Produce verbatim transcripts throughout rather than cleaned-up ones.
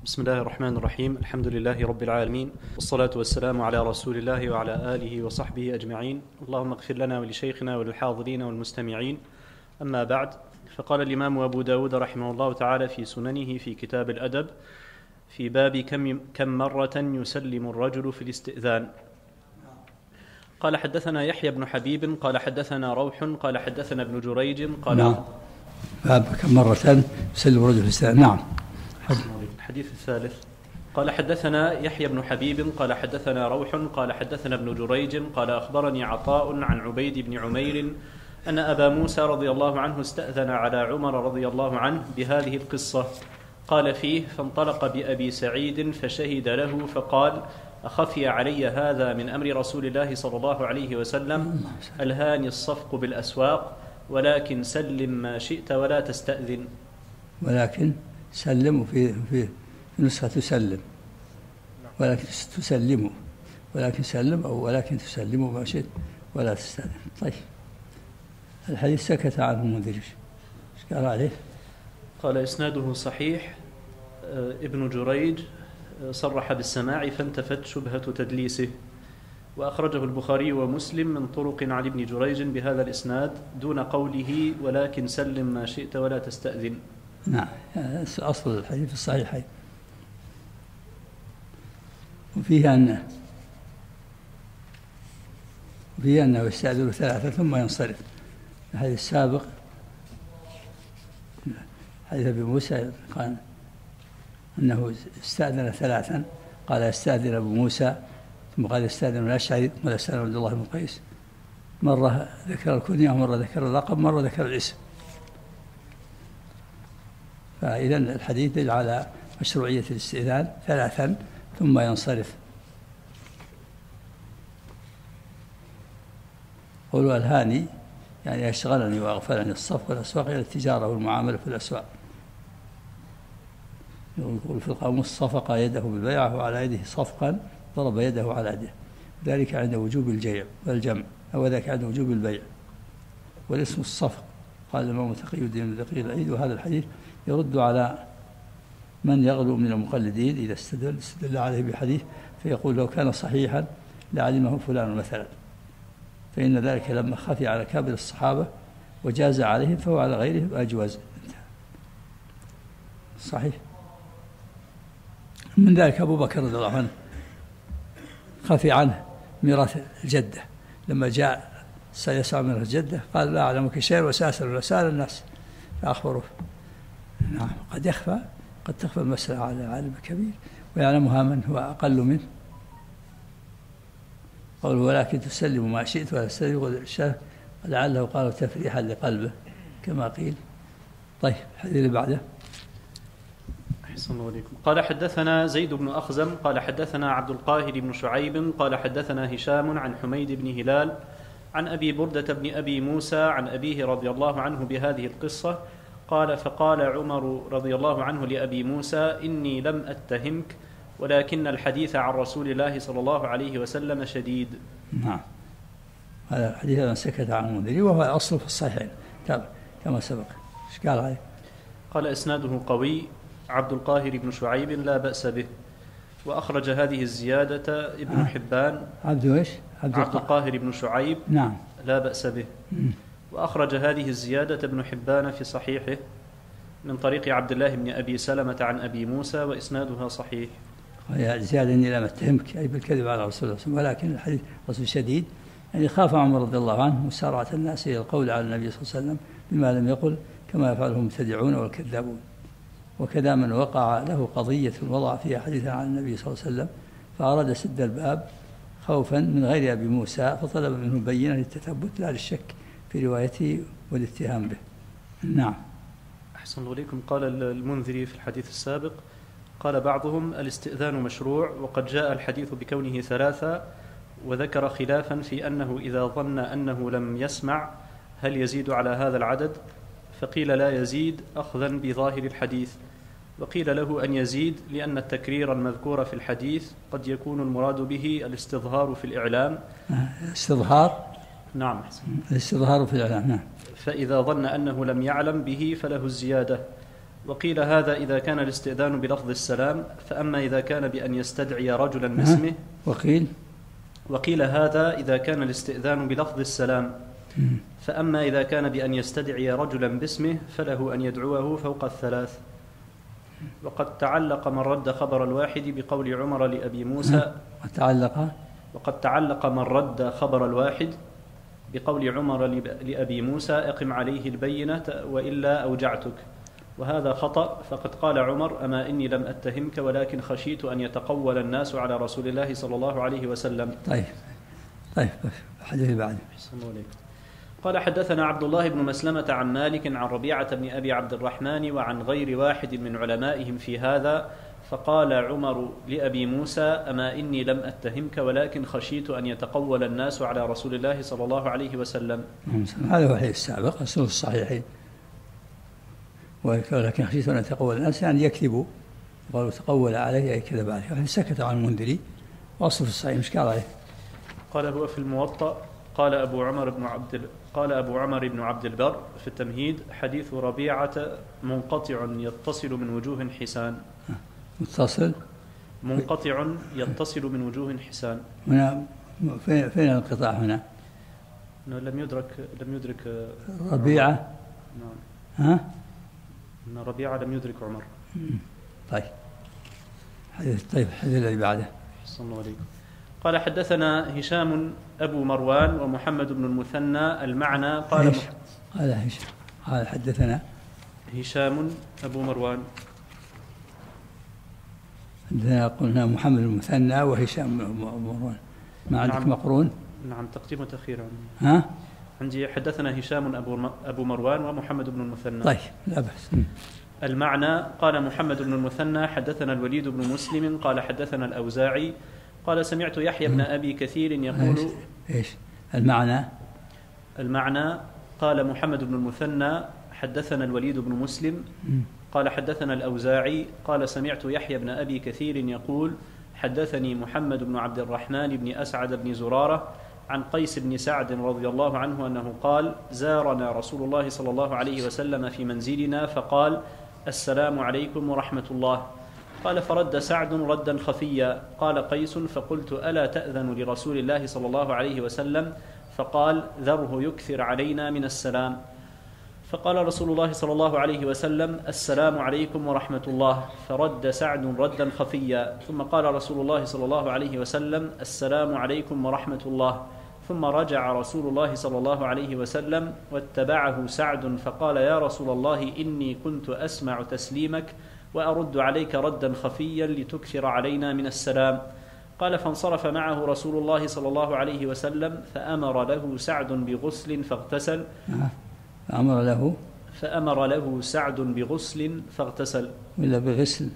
بسم الله الرحمن الرحيم. الحمد لله رب العالمين، والصلاة والسلام على رسول الله وعلى آله وصحبه أجمعين. اللهم اغفر لنا ولشيخنا وللحاضرين والمستمعين. أما بعد، فقال الإمام أبو داود رحمه الله تعالى في سننه في كتاب الأدب في باب كم, كم مرة يسلم الرجل في الاستئذان. قال حدثنا يحيى بن حبيب قال حدثنا روح قال حدثنا ابن جريج قال نعم. باب كم مرة يسلم الرجل في الاستئذان. نعم. الحديث الثالث. قال حدثنا يحيى بن حبيب قال حدثنا روح قال حدثنا ابن جريج قال أخبرني عطاء عن عبيد بن عمير أن أبا موسى رضي الله عنه استأذن على عمر رضي الله عنه بهذه القصة. قال فيه: فانطلق بأبي سعيد فشهد له فقال: أخفي علي هذا من أمر رسول الله صلى الله عليه وسلم، ألهاني الصفق بالأسواق، ولكن سلم ما شئت ولا تستأذن. ولكن سلم في في نسخة تسلم، ولكن تسلم، ولكن سلم أو ولكن تسلم ما شئت ولا تستأذن. طيب، الحديث سكت عنه المنذري، ايش قال عليه؟ قال إسناده صحيح. ابن جريج صرح بالسماع فانتفت شبهة تدليسه، وأخرجه البخاري ومسلم من طرق عن ابن جريج بهذا الإسناد دون قوله ولكن سلم ما شئت ولا تستأذن. نعم، أصل الحديث الصحيحين. وفيه أن وفيه أنه يستأذن ثلاثة ثم ينصرف. الحديث السابق حديث أبي موسى قال أنه استأذن ثلاثا، قال يستأذن أبو موسى، ثم قال يستأذن الأشعري، ثم يستأذن عبد الله بن قيس. مرة ذكر الكنية ومرة ذكر اللقب، مرة ذكر الاسم. فإذا الحديث دل على مشروعية الاستئذان ثلاثا ثم ينصرف. قولوا ألهاني يعني أشغلني وأغفلني الصفق والأسواق إلى التجارة والمعاملة في الأسواق. يقول في القاموس: صفق يده بالبيعة وعلى يده صفقا ضرب يده على يده، ذلك عند وجوب الجيع والجمع، أو ذاك عند وجوب البيع. والاسم الصفق. قال الإمام تقي الدين دقيق العيد: وهذا الحديث يرد على من يغلو من المقلدين إذا استدل, استدل عليه بحديث فيقول لو كان صحيحا لعلمه فلان مثلا، فإن ذلك لما خفي على كابر الصحابة وجاز عليهم فهو على غيرهم أجوز. صحيح. من ذلك أبو بكر رضي الله عنه خفي عنه ميراث الجدة، لما جاء سيسعى ميراث الجدة قال: لا أعلمك شيء وسأسأل وسأل الناس فأخبروه. نعم، قد يخفى، قد تخفى المسألة على العالم الكبير ويعلمها من هو أقل منه. قال: ولكن تسلم ما شئت ولا تستأذن، لعله قالوا تفريحا لقلبه كما قيل. طيب، الحديث اللي بعده. أحسن الله عليكم. قال حدثنا زيد بن أخزم قال حدثنا عبد القاهر بن شعيب قال حدثنا هشام عن حميد بن هلال عن أبي بردة بن أبي موسى عن أبيه رضي الله عنه بهذه القصة. قال: فقال عمر رضي الله عنه لأبي موسى: إني لم أتهمك، ولكن الحديث عن رسول الله صلى الله عليه وسلم شديد. نعم، هذا الحديث أنا سكت عن المنذري وهو أصل في الصحيحين كما سبق. ايش قال عليه؟ قال: إسناده قوي، عبد القاهر بن شعيب لا بأس به، وأخرج هذه الزيادة ابن آه. حبان. عبد ايش؟ عبد, عبد القاهر بن شعيب. نعم، لا بأس به. م. وأخرج هذه الزيادة ابن حبان في صحيحه من طريق عبد الله بن أبي سلمة عن أبي موسى، وإسنادها صحيح. وهي زيادة: إني لم أتهمك، أي بالكذب على رسول الله، ولكن الحديث رسول شديد. يعني خاف عمر رضي الله عنه مسارعة الناس إلى القول على النبي صلى الله عليه وسلم بما لم يقل، كما يفعله المبتدعون والكذابون. وكذا من وقع له قضية وضع فيها حديثا عن النبي صلى الله عليه وسلم فأراد سد الباب خوفا من غير أبي موسى، فطلب منه بينة للتثبت لا للشك في روايته والاتهام به. نعم. أحسن الله إليكم. قال المنذري في الحديث السابق: قال بعضهم: الاستئذان مشروع، وقد جاء الحديث بكونه ثلاثة، وذكر خلافا في أنه إذا ظن أنه لم يسمع هل يزيد على هذا العدد؟ فقيل لا يزيد أخذا بظاهر الحديث، وقيل له أن يزيد لأن التكرير المذكور في الحديث قد يكون المراد به الاستظهار في الإعلام. استظهار؟ نعم، الاستظهار في الإعلام. نعم. فإذا ظن أنه لم يعلم به فله الزيادة، وقيل هذا إذا كان الاستئذان بلفظ السلام، فأما إذا كان بأن يستدعي رجلا باسمه. وقيل وقيل هذا إذا كان الاستئذان بلفظ السلام، فأما إذا كان بأن يستدعي رجلا باسمه فله أن يدعوه فوق الثلاث. وقد تعلق من رد خبر الواحد بقول عمر لأبي موسى وتعلق وقد تعلق من رد خبر الواحد بقول عمر لأبي موسى أقم عليه البينة وإلا أوجعتك، وهذا خطأ، فقد قال عمر أما إني لم أتهمك ولكن خشيت أن يتقول الناس على رسول الله صلى الله عليه وسلم. طيب طيب حديث بعد. قال حدثنا عبد الله بن مسلمة عن مالك عن ربيعة بن أبي عبد الرحمن وعن غير واحد من علمائهم في هذا، فقال عمر لأبي موسى أما إني لم أتهمك ولكن خشيت أن يتقول الناس على رسول الله صلى الله عليه وسلم. هذا هو الحديث السابق أصل الصحيحين، ولكن خشيت أن يتقول الناس يعني يكذبوا، قالوا تقول عليه أي كذب عليه، يعني سكت عن المنذري، وأصل في الصحيح مش قال عليه. قال هو في الموطأ. قال أبو عمر بن عبد قال أبو عمر بن عبد البر في التمهيد حديث ربيعة منقطع يتصل من وجوه حسان. متصل منقطع يتصل من وجوه حسان. هنا فين فين الانقطاع هنا؟ لم يدرك لم يدرك ربيعة. نعم. ها؟ أن ربيعة لم يدرك عمر. طيب حديث طيب الحديث الذي بعده. أحسن الله عليكم. قال حدثنا هشام أبو مروان ومحمد بن المثنى المعنى. قال مح... قال هشام قال حدثنا هشام أبو مروان. عندنا قلنا محمد المثنى وهشام أبو مروان، ما عندك نعم. مقرون؟ نعم تقديم وتأخير. ها؟ عندي حدثنا هشام أبو أبو مروان ومحمد بن المثنى. طيب لا بأس. المعنى قال محمد بن المثنى حدثنا الوليد بن مسلم قال حدثنا الأوزاعي قال سمعت يحيى بن أبي كثير يقول. إيش المعنى؟ المعنى قال محمد بن المثنى حدثنا الوليد بن مسلم قال حدثنا الأوزاعي قال سمعت يحيى بن أبي كثير يقول حدثني محمد بن عبد الرحمن بن أسعد بن زرارة عن قيس بن سعد رضي الله عنه أنه قال زارنا رسول الله صلى الله عليه وسلم في منزلنا فقال السلام عليكم ورحمة الله. قال فرد سعد ردا خفيا. قال قيس فقلت ألا تأذن لرسول الله صلى الله عليه وسلم؟ فقال ذره يكثر علينا من السلام. فقال رسول الله صلى الله عليه وسلم السلام عليكم ورحمة الله. فرد سعد ردا خفيا. ثم قال رسول الله صلى الله عليه وسلم السلام عليكم ورحمة الله. ثم رجع رسول الله صلى الله عليه وسلم واتبعه سعد فقال يا رسول الله إني كنت أسمع تسليمك وأرد عليك ردا خفيا لتكثر علينا من السلام. قال فانصرف معه رسول الله صلى الله عليه وسلم فأمر له سعد بغسل فاغتسل. فأمر له فأمر له سعد بغسل فاغتسل ولا بغسل؟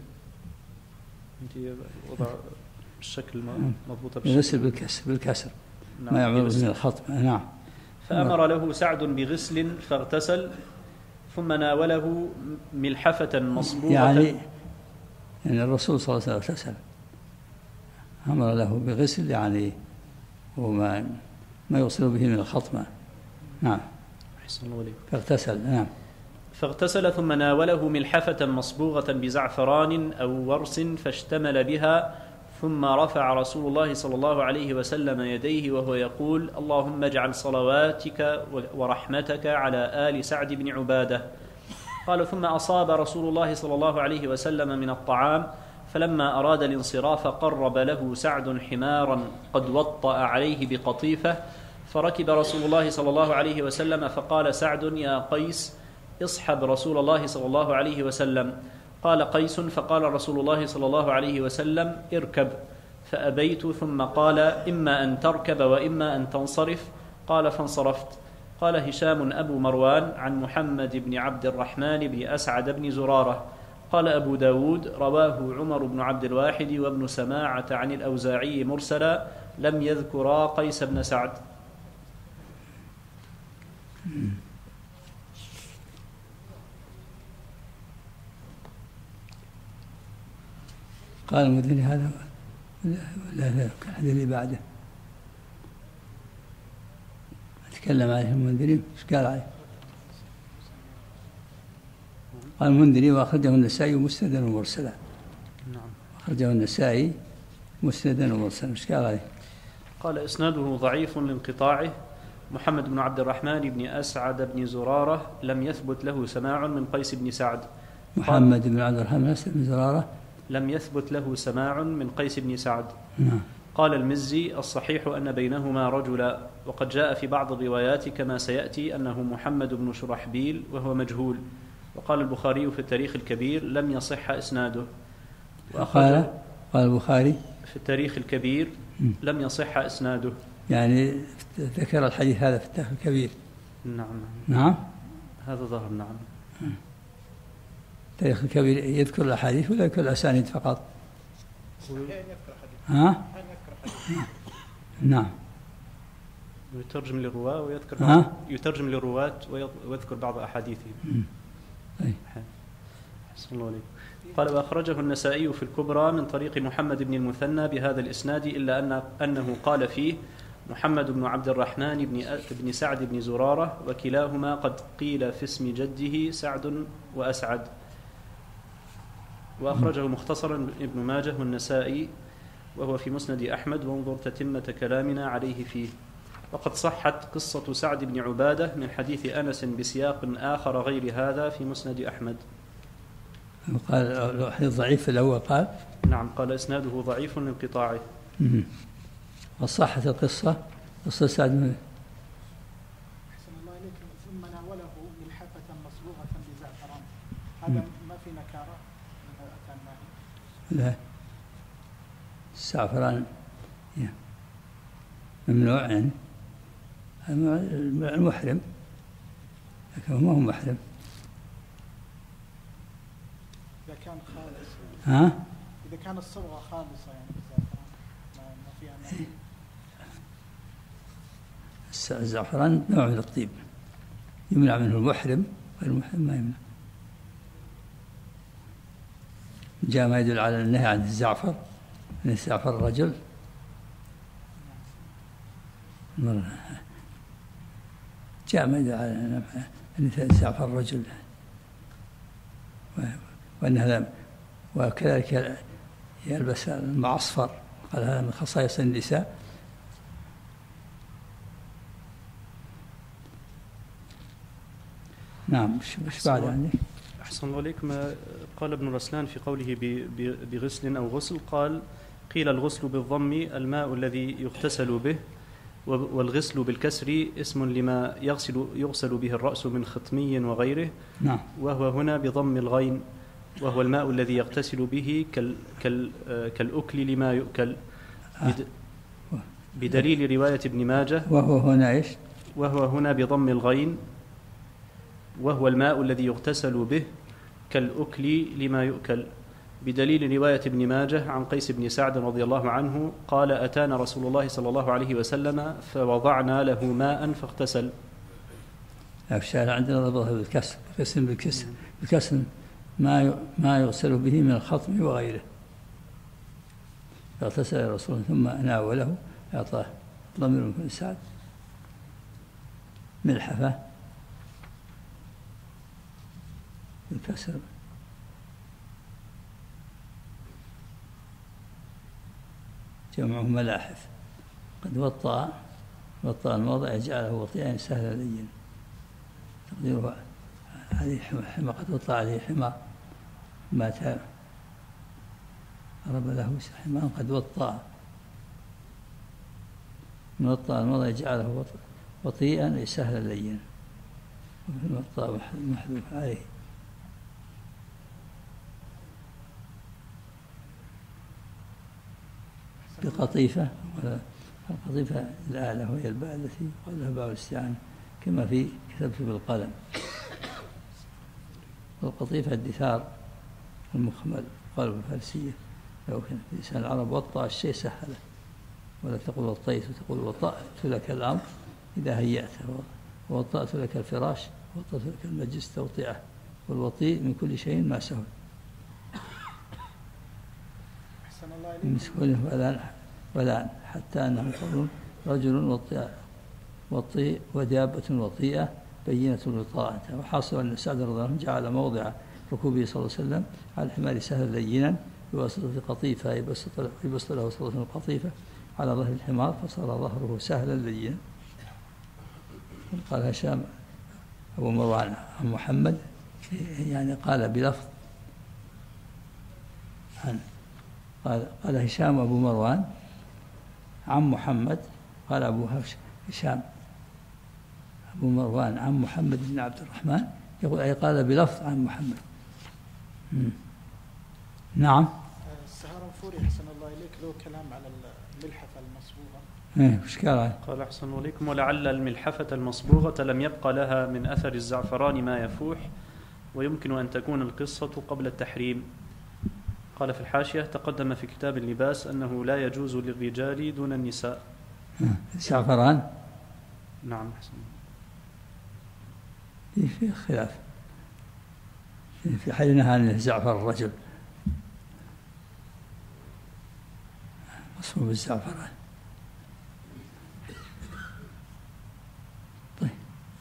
انت وضع الشكل مضبوط بغسل بالكسر بالكسر نعم. ما يعمل من الخط. نعم. فأمر له سعد بغسل فاغتسل ثم ناوله ملحفة مصبوغة. يعني يعني الرسول صلى الله عليه وسلم اغتسل، أمر له بغسل يعني وما ما يوصل به من الخطمة. نعم. فاغتسل. نعم. فاغتسل ثم ناوله ملحفة مصبوغة بزعفران أو ورس فاشتمل بها ثم رفع رسول الله صلى الله عليه وسلم يديه وهو يقول اللهم اجعل صلواتك ورحمتك على آل سعد بن عبادة. قال ثم أصاب رسول الله صلى الله عليه وسلم من الطعام فلما أراد الانصراف قرب له سعد حمارا قد وطأ عليه بقطيفة فركب رسول الله صلى الله عليه وسلم فقال سعد يا قيس اصحب رسول الله صلى الله عليه وسلم. قال قيس فقال رسول الله صلى الله عليه وسلم اركب فأبيت ثم قال إما أن تركب وإما أن تنصرف. قال فانصرفت. قال هشام أبو مروان عن محمد بن عبد الرحمن بن أسعد بن زرارة قال أبو داود رواه عمر بن عبد الواحد وابن سماعة عن الأوزاعي مرسلا لم يذكرا قيس بن سعد. قال المدني هذا لا لا الحديث اللي بعده تكلم عليه المنذري. ايش قال عليه؟ قال المنذري وأخرجه النسائي مسندا ومرسلا. نعم. أخرجه النسائي مسندا ومرسلا. مش قال عليه؟ قال إسناده ضعيف لانقطاعه. محمد بن عبد الرحمن بن أسعد بن زرارة لم يثبت له سماع من قيس بن سعد. محمد بن عبد الرحمن بن زرارة لم يثبت له سماع من قيس بن سعد. نعم. قال المزي الصحيح أن بينهما رجلا، وقد جاء في بعض الروايات كما سيأتي أنه محمد بن شرحبيل وهو مجهول. وقال البخاري في التاريخ الكبير لم يصح إسناده. قال قال البخاري في التاريخ الكبير لم يصح إسناده، يعني ذكر الحديث هذا في التاريخ الكبير. نعم نعم هذا ظهر. نعم. التاريخ الكبير يذكر الأحاديث ولا يذكر الأسانيد فقط؟ ها؟ نعم. يترجم للرواة ويذكر بعض يترجم للرواة ويذكر بعض أحاديثهم. طيب. حسن الله عليك. قال وأخرجه النسائي في الكبرى من طريق محمد بن المثنى بهذا الإسناد، إلا أن أنه قال فيه محمد بن عبد الرحمن بن بن سعد بن زرارة، وكلاهما قد قيل في اسم جده سعد وأسعد. وأخرجه مختصرا ابن ماجه والنسائي وهو في مسند أحمد، وانظر تتمة كلامنا عليه فيه. وقد صحت قصة سعد بن عبادة من حديث أنس بسياق آخر غير هذا في مسند أحمد. قال حديث ضعيف في الأول قال؟ نعم قال إسناده ضعيف لانقطاعه. وصحت القصة قصة سعد بن أحسن الله إليك. ثم ناوله ملحفة مصبوغة بزعفران، هذا ما في نكارة؟ لا، الزعفران ممنوع يعني المحرم، لكن ما هو محرم. إذا كان خالص ها؟ إذا كان الصبغة خالصة يعني الزعفران ما فيها نكارة. الزعفران نوع من الطيب يمنع منه المحرم، والمحرم ما يمنع. جاء ما يدل على النهي عن الزعفر، أن الزعفر الرجل جاء ما يدل على أن الزعفر الرجل، وأن هذا وكذلك يلبس المعصفر، قال هذا من خصائص النساء. نعم. مش بعد عندك؟ أحسن الله عليك. ما قال ابن رسلان في قوله بغسل أو غسل، قال قيل الغسل بالضم الماء الذي يغتسل به، والغسل بالكسر اسم لما يغسل يغسل به الرأس من خطمي وغيره. نعم. وهو هنا بضم الغين، وهو الماء الذي يغتسل به كال كال كالأكل لما يؤكل، بدليل رواية ابن ماجه. وهو هنا إيش؟ وهو هنا بضم الغين، وهو الماء الذي يغتسل به كالأكل لما يؤكل، بدليل رواية ابن ماجه عن قيس بن سعد رضي الله عنه قال أتانا رسول الله صلى الله عليه وسلم فوضعنا له ماء فاغتسل. في الشارع عندنا ضبطها بالكسر، بالكسر بالكسر بالكسر ما ما يغسل به من الخطم وغيره. فاغتسل الرسول ثم ناوله، أعطاه ضمير بن سعد ملحفة بالكسر. جمعه ملاحف. قد وطأ وطأ الموضع يجعله وطيئا سهلا لين، تقديره عليه حمى، قد وطأ عليه حمى مات ضرب له حمى قد وطأ، من وطأ الموضع يجعله وطيئا سهلا لين، وفي الوطأ محذوف عليه. بقطيفة، القطيفة الآلة وهي الباء التي قالها باء الاستعانة كما في كتبت بالقلم. والقطيفة الدثار المخمل، قالوا بالفارسية لو كان في لسان العرب وطأ الشيء سهله، ولا تقول وطيت، تقول وطأت لك الأمر إذا هيأته، ووطأت لك الفراش، ووطأت لك المجلس توطئة، والوطيء من كل شيء ما سهل مسكونه ولا ولا حتى أنهم يقولون رجل وطيء وطيء ودابة وطيئة بينة وطاعته. وحاصل أن سعد رضي الله عنه جعل موضع ركوبه صلى الله عليه وسلم على الحمار سهلا لينا بواسطة قطيفة يبسط يبسط له صلى الله عليه وسلم القطيفة على ظهر الحمار فصار ظهره سهلا لينا. قال هشام أبو مروان عن محمد يعني قال بلفظ عن قال قال هشام أبو مروان عن محمد قال أبو هشام أبو مروان عن محمد بن عبد الرحمن يقول أي قال بلفظ عن محمد. مم. نعم. السهرنفوري أحسن الله إليك له كلام على الملحفة المصبوغة. إيه وش قال؟ قال أحسن إليكم ولعل الملحفة المصبوغة لم يبقى لها من أثر الزعفران ما يفوح ويمكن أن تكون القصة قبل التحريم. قال في الحاشية تقدم في كتاب اللباس أنه لا يجوز للرجال دون النساء. الزعفران؟ نعم أحسن. في خلاف في حال نهى عن زعفر الرجل مصبوب الزعفران. طيب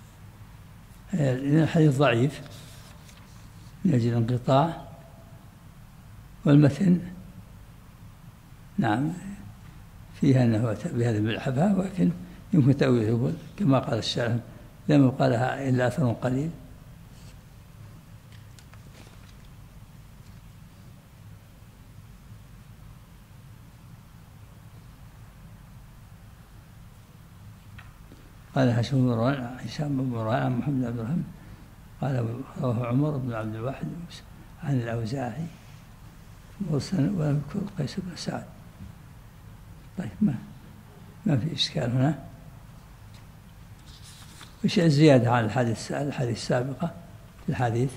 الحديث ضعيف من أجل الانقطاع والمتن نعم فيها أنه أتى بهذه الملحفة ولكن يمكن تأويله كما قال الشاعر لم يبقى لها إلا أثر قليل. قال هشام بن مروان هشام بن مروان عن محمد بن عبد الرحمن قال رواه عمر بن عبد الواحد عن الأوزاعي ولم يذكر قيس بن سعد. طيب ما ما في إشكال هنا. وش الزيادة عن الحديث الحديث السابقة في الحديث؟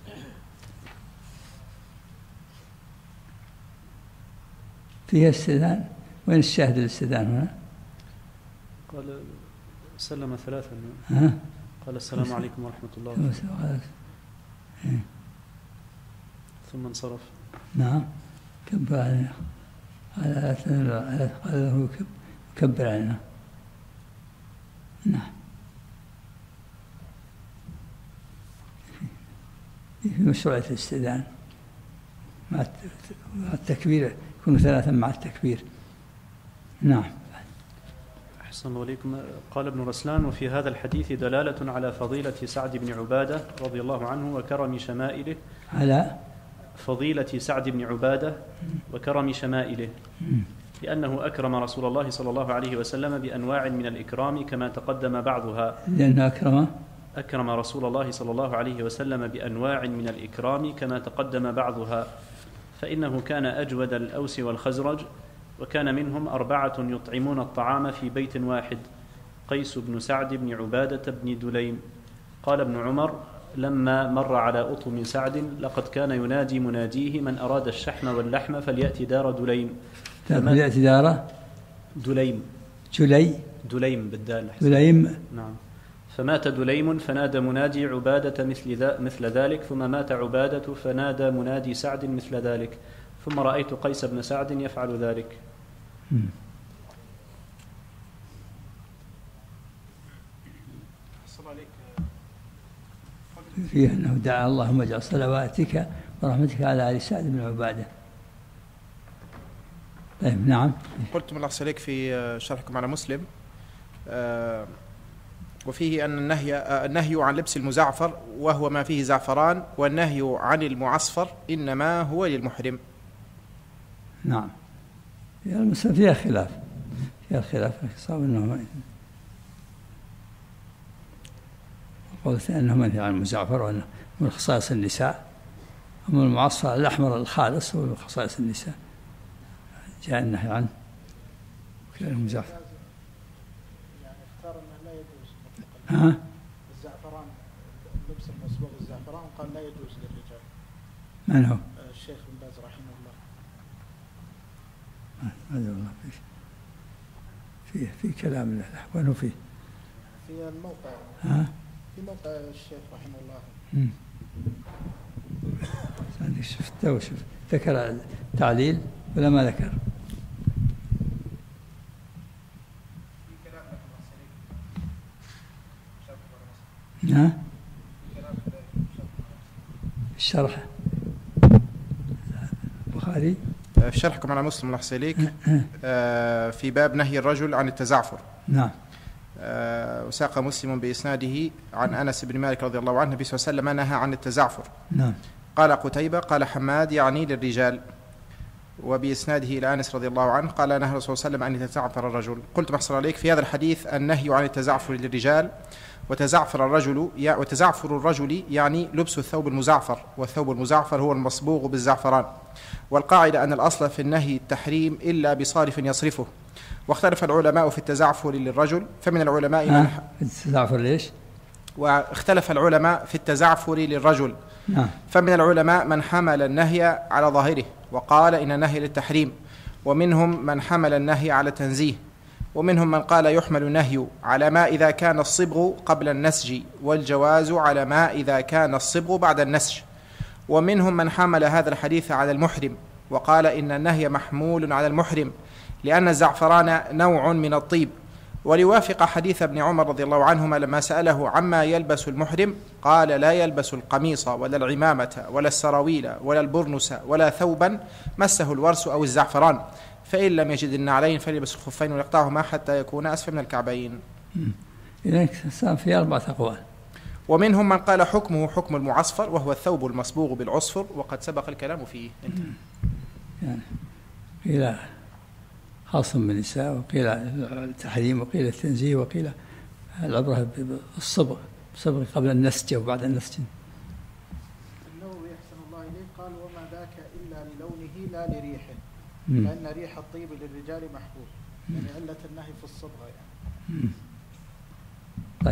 فيها استئذان. وين الشاهد الاستئذان هنا؟ قال سلم ثلاثا. ها؟ قال السلام عليكم ورحمة الله وبركاته ثم انصرف. نعم كبر علينا قال له كبر علينا. نعم في مشروعية الاستئذان مع التكبير يكون ثلاثا مع التكبير. نعم. أحسن الله إليكم. قال ابن رسلان وفي هذا الحديث دلالة على فضيلة سعد بن عبادة رضي الله عنه وكرم شمائله على فضيلة سعد بن عبادة وكرم شمائله لأنه أكرم رسول الله صلى الله عليه وسلم بأنواع من الإكرام كما تقدم بعضها. لأنه أكرم أكرم رسول الله صلى الله عليه وسلم بأنواع من الإكرام كما تقدم بعضها فإنه كان أجود الأوس والخزرج وكان منهم أربعة يطعمون الطعام في بيت واحد قيس بن سعد بن عبادة بن دليم. قال ابن عمر لما مر على أطم سعد لقد كان ينادي مناديه من أراد الشحم واللحم فليأتي دار دليم. فليأتي دار دليم جلي دليم بالدال. دليم. نعم. فمات دليم فنادى منادي عبادة مثل, ذا مثل ذلك ثم مات عبادة فنادى منادي سعد مثل ذلك ثم رأيت قيس بن سعد يفعل ذلك. فيه أنه دعا اللهم اجعل صلواتك ورحمتك على آل سعد بن عبادة. طيب نعم. قلتم الله عليك في شرحكم على مسلم وفيه أن النهي النهي عن لبس المزعفر وهو ما فيه زعفران والنهي عن المعصفر إنما هو للمحرم. نعم فيها خلاف فيها خلاف صار أنه قلت أنه منهي عن المزعفر وأنه من خصائص النساء أما المعصفر الأحمر الخالص هو من خصائص النساء جاء النهي عنه كان المزعفر. يعني اختار أنه لا يجوز ها؟ الزعفران لبس المصبوغ الزعفران قال لا يجوز للرجال. من هو؟ الشيخ بن باز رحمه الله. هذا والله فيه في كلام له وين فيه؟ في الموقع. ها؟ في موقع الشيخ رحمه الله. امم أنا شفته وشفت ذكر التعليل ولا ما ذكر؟ ها؟ الشرح البخاري في شرحكم على مسلم الله إليك في باب نهي الرجل عن التزعفر. نعم. وساق مسلم بإسناده عن أنس بن مالك رضي الله عنه النبي صلى الله عليه وسلم نهى عن التزعفر. نعم. قال قتيبة قال حماد يعني للرجال، وبإسناده إلى أنس رضي الله عنه قال نهى الرسول صلى الله عليه وسلم أن يتزعفر الرجل. قلت محصر عليك في هذا الحديث النهي عن التزعفر للرجال، وتزعفر الرجل وتزعفر الرجل يعني لبس الثوب المزعفر، والثوب المزعفر هو المصبوغ بالزعفران. والقاعدة أن الأصل في النهي التحريم إلا بصارف يصرفه. واختلف العلماء في التزعفر للرجل، فمن العلماء من التزعفر ليش؟ واختلف العلماء في التزعفر للرجل. نعم. فمن العلماء من حمل النهي على ظاهره وقال إن النهي للتحريم، ومنهم من حمل النهي على تنزيه، ومنهم من قال يحمل النهي على ما إذا كان الصبغ قبل النسج، والجواز على ما إذا كان الصبغ بعد النسج. ومنهم من حمل هذا الحديث على المحرم وقال إن النهي محمول على المحرم لأن الزعفران نوع من الطيب. وليوافق حديث ابن عمر رضي الله عنهما لما سأله عما يلبس المحرم قال لا يلبس القميص ولا العمامة ولا السراويل ولا البرنس ولا ثوبا مسه الورس أو الزعفران، فإن لم يجد النعلين فليلبس الخفين ويقطعهما حتى يكون أسفل من الكعبين. إذن صار في أربعة أقوال. ومنهم من قال حكمه حكم المعصفر وهو الثوب المصبوغ بالعصفر، وقد سبق الكلام فيه. يعني قيل خاص بالنساء، وقيل التحريم، وقيل التنزيه، وقيل العبرة بالصبغ، صبغ قبل النسج أو بعد النسج. النووي أحسن الله إليه قال وما ذاك إلا للونه لا لريحه، لأن ريح الطيب للرجال محبوب، يعني علة النهي في الصبغة يعني. مم. طيب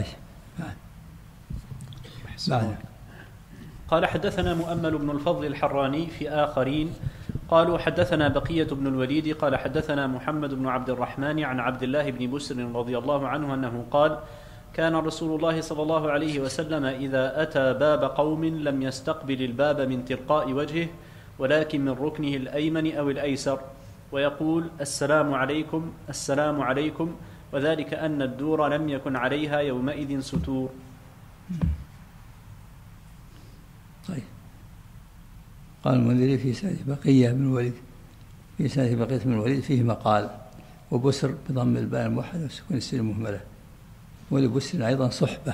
بعد. قال حدثنا مؤمل بن الفضل الحراني في آخرين قالوا حدثنا بقية بن الوليد قال حدثنا محمد بن عبد الرحمن عن عبد الله بن بسر رضي الله عنه أنه قال كان رسول الله صلى الله عليه وسلم إذا أتى باب قوم لم يستقبل الباب من تلقاء وجهه ولكن من ركنه الأيمن أو الأيسر، ويقول السلام عليكم السلام عليكم، وذلك أن الدور لم يكن عليها يومئذ ستور. طيب. قال المنذري في سنة بقية بن الوليد في سنة بقية بن الوليد فيه مقال، وبسر بضم الباء الموحدة وسكون السين المهملة، ولبسر أيضا صحبة.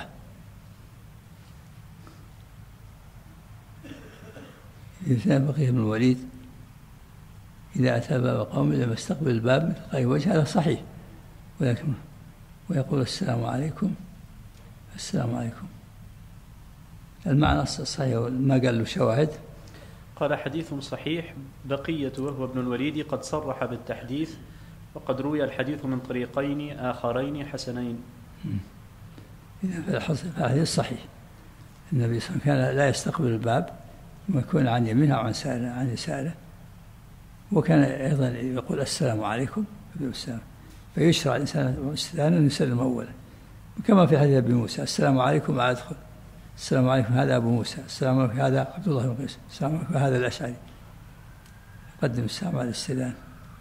في سنة بقية بن الوليد إذا أتى باب قوم لم يستقبل الباب من تلقاء وجه، هذا صحيح، ولكن ويقول السلام عليكم السلام عليكم. المعنى الصحيح ما قال له شواهد. قال حديث صحيح. بقية وهو ابن الوليد قد صرح بالتحديث، وقد روي الحديث من طريقين آخرين حسنين. إذا فالحديث صحيح. النبي صلى الله عليه وسلم كان لا يستقبل الباب ويكون عن يمينه وعن سائله عن يساره، وكان أيضا يقول السلام عليكم السلام، فيشرع الإنسان استئذانا يسلم أولا، كما في حديث أبي موسى السلام عليكم أدخل، السلام عليكم هذا أبو موسى، السلام عليكم هذا عبد الله بن قيس، السلام عليكم هذا الأشعري، قدم السلام على الاستئذان.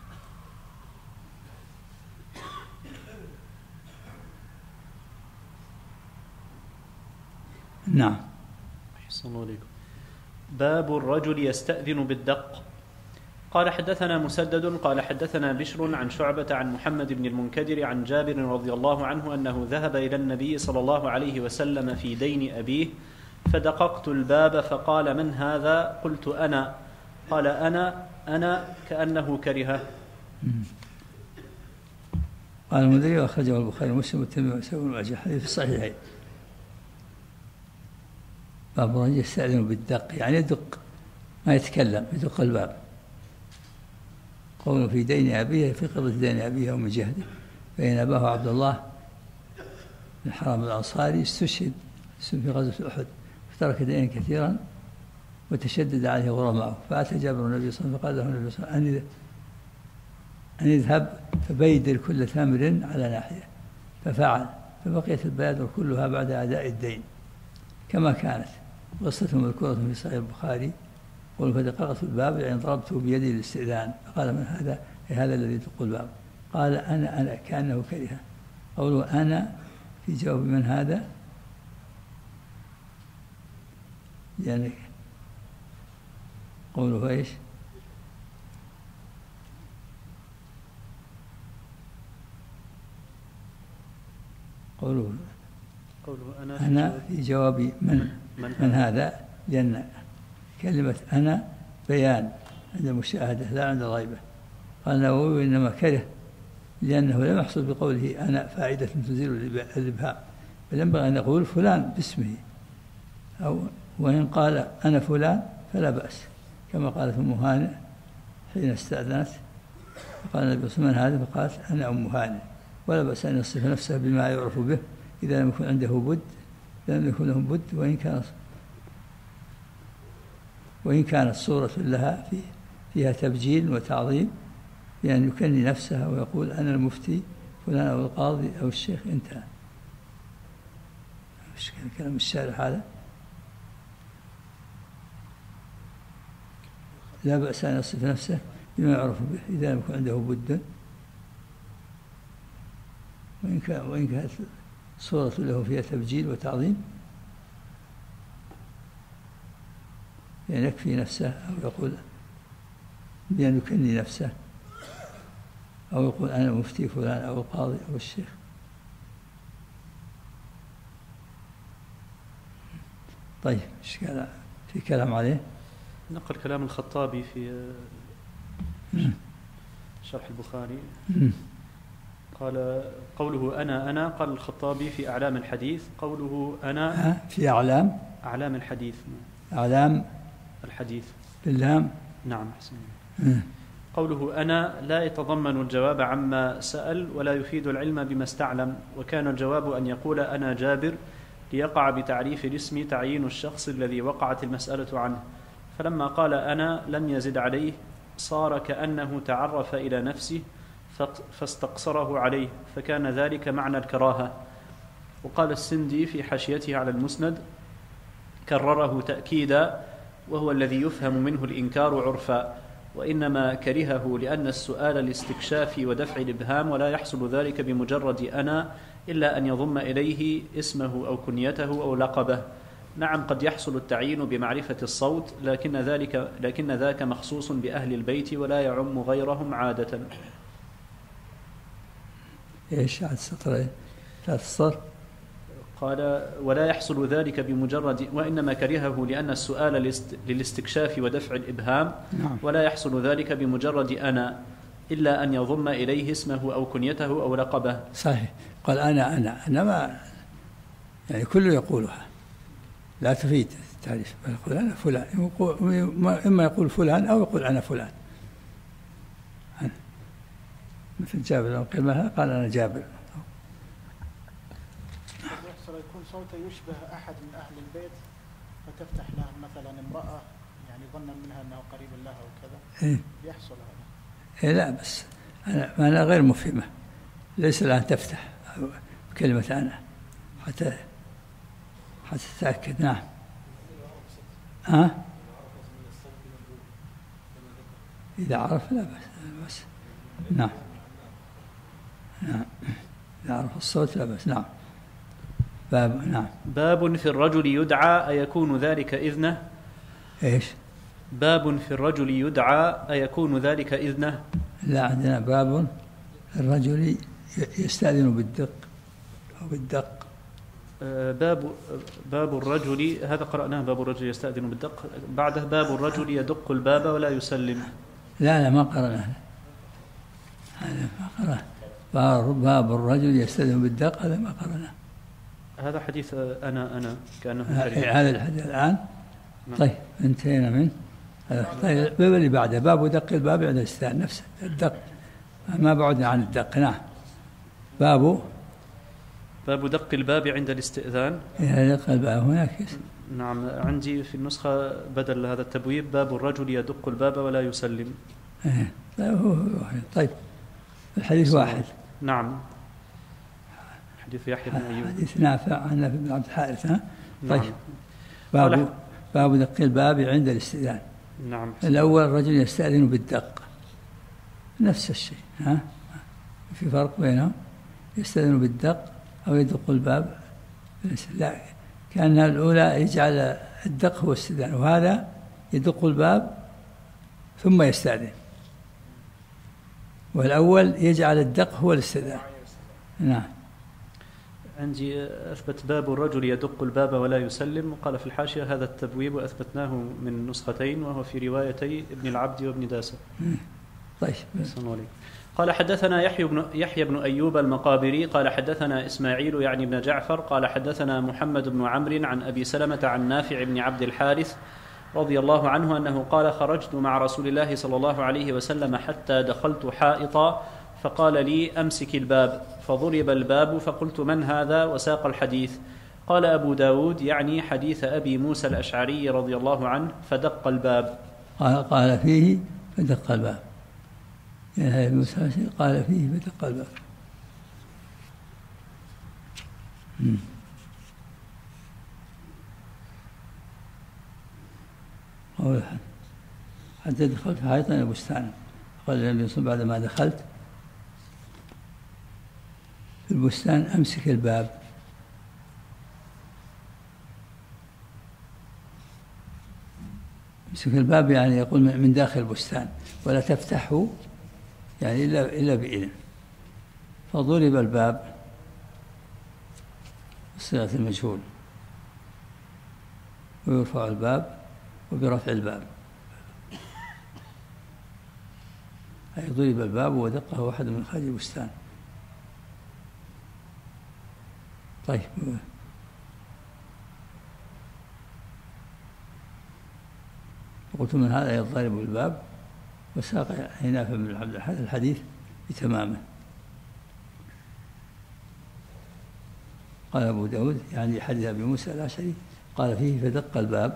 نعم. أحسن الله عليكم. باب الرجل يستأذن بالدق. قال حدثنا مسدد قال حدثنا بشر عن شعبة عن محمد بن المنكدر عن جابر رضي الله عنه أنه ذهب إلى النبي صلى الله عليه وسلم في دين أبيه، فدققت الباب فقال من هذا؟ قلت أنا. قال أنا أنا كأنه كرهه. قال المنذري وأخرجه البخاري ومسلم والترمذي وابن ماجه حديث في الصحيحين. باب الرجل يستأذن بالدق، يعني يدق ما يتكلم، يدق الباب. قوله في دين أبيه في قضية دين أبيه ومن جهده، فإن أباه عبد الله بن حرام الأنصاري استشهد في غزوة أحد، فترك دينا كثيرا وتشدد عليه غرماؤه، فأتى جابر النبي صلى الله عليه وسلم فقال له النبي صلى الله عليه وسلم أن يذهب فبيدر كل تمر على ناحية، ففعل، فبقيت البيادر كلها بعد أداء الدين كما كانت. قصة مذكورة في صحيح البخاري. قل فدققت الباب يعني ضربته بيدي للاستئذان، فقال من هذا؟ هذا الذي يدق الباب. قال أنا أنا كأنه كرهه. قوله أنا في جواب من هذا يعني قوله إيش؟ قوله قوله أنا, أنا في جواب من, من, من هذا، لأن كلمة أنا بيان عند المشاهدة لا عند الغيبة. قال النووي إنما كره لأنه لم يحصل بقوله أنا فائدة تزيل الإبهام، بل ينبغي أن يقول فلان باسمه، أو وإن قال أنا فلان فلا بأس، كما قالت أم هانئ حين استأذنت فقال النبي صلى الله عليه وسلم هذا، فقالت أنا أم هانئ، ولا بأس أن يصف نفسه بما يعرف به إذا لم يكن عنده بد، لم يكن له بد، وإن كانت وإن كانت صورة لها في فيها تبجيل وتعظيم، بأن يكني نفسها ويقول أنا المفتي فلان أو القاضي أو الشيخ. انتهى. مش كلام الشارع هذا؟ لا بأس أن يصف نفسه بما يعرف به إذا لم يكن عنده بد، وإن كان وإن كانت صورة له فيها تبجيل وتعظيم، يعني يكفي نفسه، أو يقول بأن يكني نفسه، أو يقول أنا مفتي فلان أو القاضي أو الشيخ. طيب إيش كلام في كلام عليه؟ نقل كلام الخطابي في شرح البخاري. قال قوله أنا أنا قال الخطابي في أعلام الحديث قوله أنا في أعلام أعلام الحديث أعلام الحديث باللام. نعم حسن. قوله أنا لا يتضمن الجواب عما سأل ولا يفيد العلم بما استعلم، وكان الجواب أن يقول أنا جابر ليقع بتعريف الاسم تعيين الشخص الذي وقعت المسألة عنه، فلما قال أنا لم يزد عليه صار كأنه تعرف إلى نفسه فاستقصره عليه، فكان ذلك معنى الكراهة. وقال السندي في حاشيته على المسند كرره تأكيدا، وهو الذي يفهم منه الإنكار عرفا، وإنما كرهه لأن السؤال الاستكشاف ودفع الإبهام، ولا يحصل ذلك بمجرد أنا إلا أن يضم إليه اسمه أو كنيته أو لقبه. نعم قد يحصل التعيين بمعرفة الصوت، لكن ذلك لكن ذاك مخصوص بأهل البيت ولا يعم غيرهم عادة. إيش عاد سطرين ثلاث سطر؟ قال ولا يحصل ذلك بمجرد، وإنما كرهه لأن السؤال للاستكشاف ودفع الإبهام، نعم. ولا يحصل ذلك بمجرد أنا إلا أن يضم إليه اسمه أو كنيته أو لقبه. صحيح. قال أنا أنا أنا ما يعني كله يقولها لا تفيد التعريف، بل يقول أنا فلان، إما يقول فلان أو يقول أنا فلان. مثل جابر لو قيل لها قال أنا جابر. يحصل يكون صوته يشبه أحد من أهل البيت فتفتح له مثلا امرأة يعني ظنا منها أنه قريب لها وكذا. إيه؟ يحصل هذا. إيه لا بس أنا أنا غير مفهمة، ليس الآن تفتح كلمة أنا حتى حتى تتأكد. نعم. ها؟ أه؟ إذا عرف لا بس, بس. نعم نعم إذا عرف الصوت لا بس. نعم. باب نعم باب في الرجل يدعى أيكون ذلك إذنه. إيش؟ باب في الرجل يدعى أيكون ذلك إذنه. لا عندنا باب الرجل يستأذن بالدق أو بالدق. باب باب الرجل هذا قرأناه، باب الرجل يستأذن بالدق، بعده باب الرجل يدق الباب ولا يسلم. لا لا ما قرأناه هذا ما قرأناه. باب الرجل يستأذن بالدق هذا ما قرأناه. هذا حديث أنا أنا كأنه هذا الحديث الآن. طيب انتهينا من طيب. الباب اللي بعده باب دق الباب عند الاستئذان نفسه الدق، ما بعدنا عن الدق. نعم. باب باب دق الباب عند الاستئذان. دق الباب هناك. نعم عندي في النسخة بدل هذا التبويب باب الرجل يدق الباب ولا يسلم. طيب هو طيب الحديث واحد. نعم حديث يحيى بن أيوب. حديث نافع عن نافع بن عبد الحارث. ها طيب. نعم. باب باب دق الباب عند الاستئذان. نعم. الأول الرجل يستأذن بالدق نفس الشيء. ها في فرق بينهم؟ يستأذن بالدق أو يدق الباب. لا كأن الأولى يجعل الدق هو الاستئذان، وهذا يدق الباب ثم يستأذن، والأول يجعل الدق هو الاستئذان. نعم. عندي أثبت باب الرجل يدق الباب ولا يسلم، وقال في الحاشية هذا التبويب وأثبتناه من نسختين وهو في روايتي ابن العبد وابن داسة. طيب. قال حدثنا يحيى بن, يحيى بن أيوب المقابري قال حدثنا إسماعيل يعني بن جعفر قال حدثنا محمد بن عمرو عن أبي سلمة عن نافع بن عبد الحارث رضي الله عنه أنه قال خرجت مع رسول الله صلى الله عليه وسلم حتى دخلت حائطا فقال لي أمسك الباب، فضرب الباب فقلت من هذا، وساق الحديث. قال أبو داود يعني حديث أبي موسى الأشعري رضي الله عنه فدق الباب. قال, قال فيه فدق الباب، يعني أبي موسى الأشعري قال فيه فدق الباب. م. حتى دخلت حائطا إلى بستان، قال النبي صلى الله عليه وسلم بعد ما دخلت في البستان أمسك الباب، أمسك الباب يعني يقول من داخل البستان، ولا تفتحه يعني إلا إلا بإذن. فضرب الباب بصيغة المجهول، ويرفع الباب وبرفع الباب، أي ضرب الباب ودقه واحد من خارج البستان. طيب. قلت من هذا يضرب الباب، وساق نافع بن عبد الحارث الحديث بتمامه. قال أبو داود يعني حديث أبي موسى الأشعري قال فيه فدق الباب.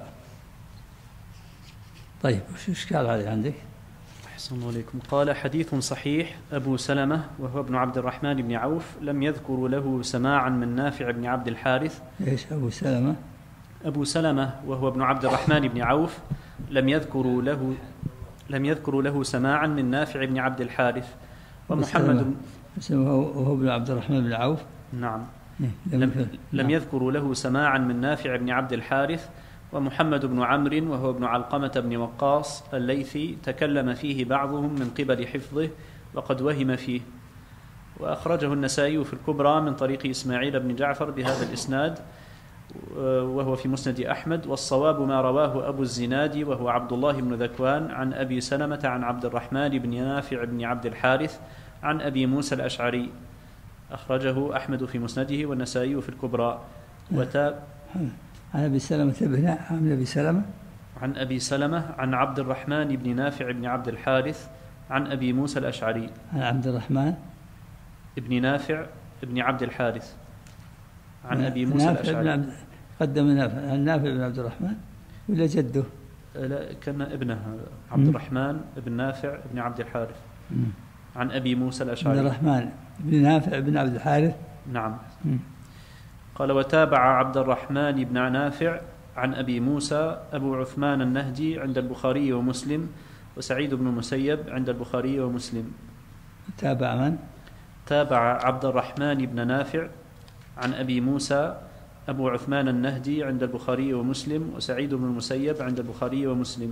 طيب وش إشكال عليه عندك؟ أحسن الله عليكم. قال حديث صحيح أبو سلمة وهو ابن عبد الرحمن بن عوف لم يذكر له سماعا من نافع بن عبد الحارث. إيش أبو سلمة؟ أبو سلمة وهو ابن عبد الرحمن بن عوف لم يذكر له لم يذكر له سماعا من نافع بن عبد الحارث. ومحمد وهو ابن عبد الرحمن بن عوف. نعم. لم, لم يذكر له سماعا من نافع بن عبد الحارث. ومحمد بن عمرو وهو ابن علقمة بن وقاص الليثي تكلم فيه بعضهم من قبل حفظه وقد وهم فيه، وأخرجه النسائي في الكبرى من طريق إسماعيل بن جعفر بهذا الإسناد وهو في مسند أحمد. والصواب ما رواه أبو الزناد وهو عبد الله بن ذكوان عن أبي سلمة عن عبد الرحمن بن نافع بن عبد الحارث عن أبي موسى الأشعري، أخرجه أحمد في مسنده والنسائي في الكبرى. وتاب عن أبي سلمة بن عن أبي سلمة عن أبي سلمة عن عبد الرحمن بن نافع بن عبد الحارث عن أبي موسى الأشعري عن عبد الرحمن بن نافع بن عبد الحارث عن أبي موسى الأشعري. قدم نافع عن نافع بن عبد الرحمن ولا جده؟ لا كان ابنه عبد الرحمن بن نافع بن عبد الحارث عن أبي موسى الأشعري. عبد الرحمن بن نافع بن عبد الحارث. نعم. قال وتابع عبد الرحمن بن نافع عن أبي موسى أبو عثمان النهدي عند البخاري ومسلم، وسعيد بن المسيب عند البخاري ومسلم. تابع من؟ تابع عبد الرحمن بن نافع عن أبي موسى أبو عثمان النهدي عند البخاري ومسلم، وسعيد بن المسيب عند البخاري ومسلم.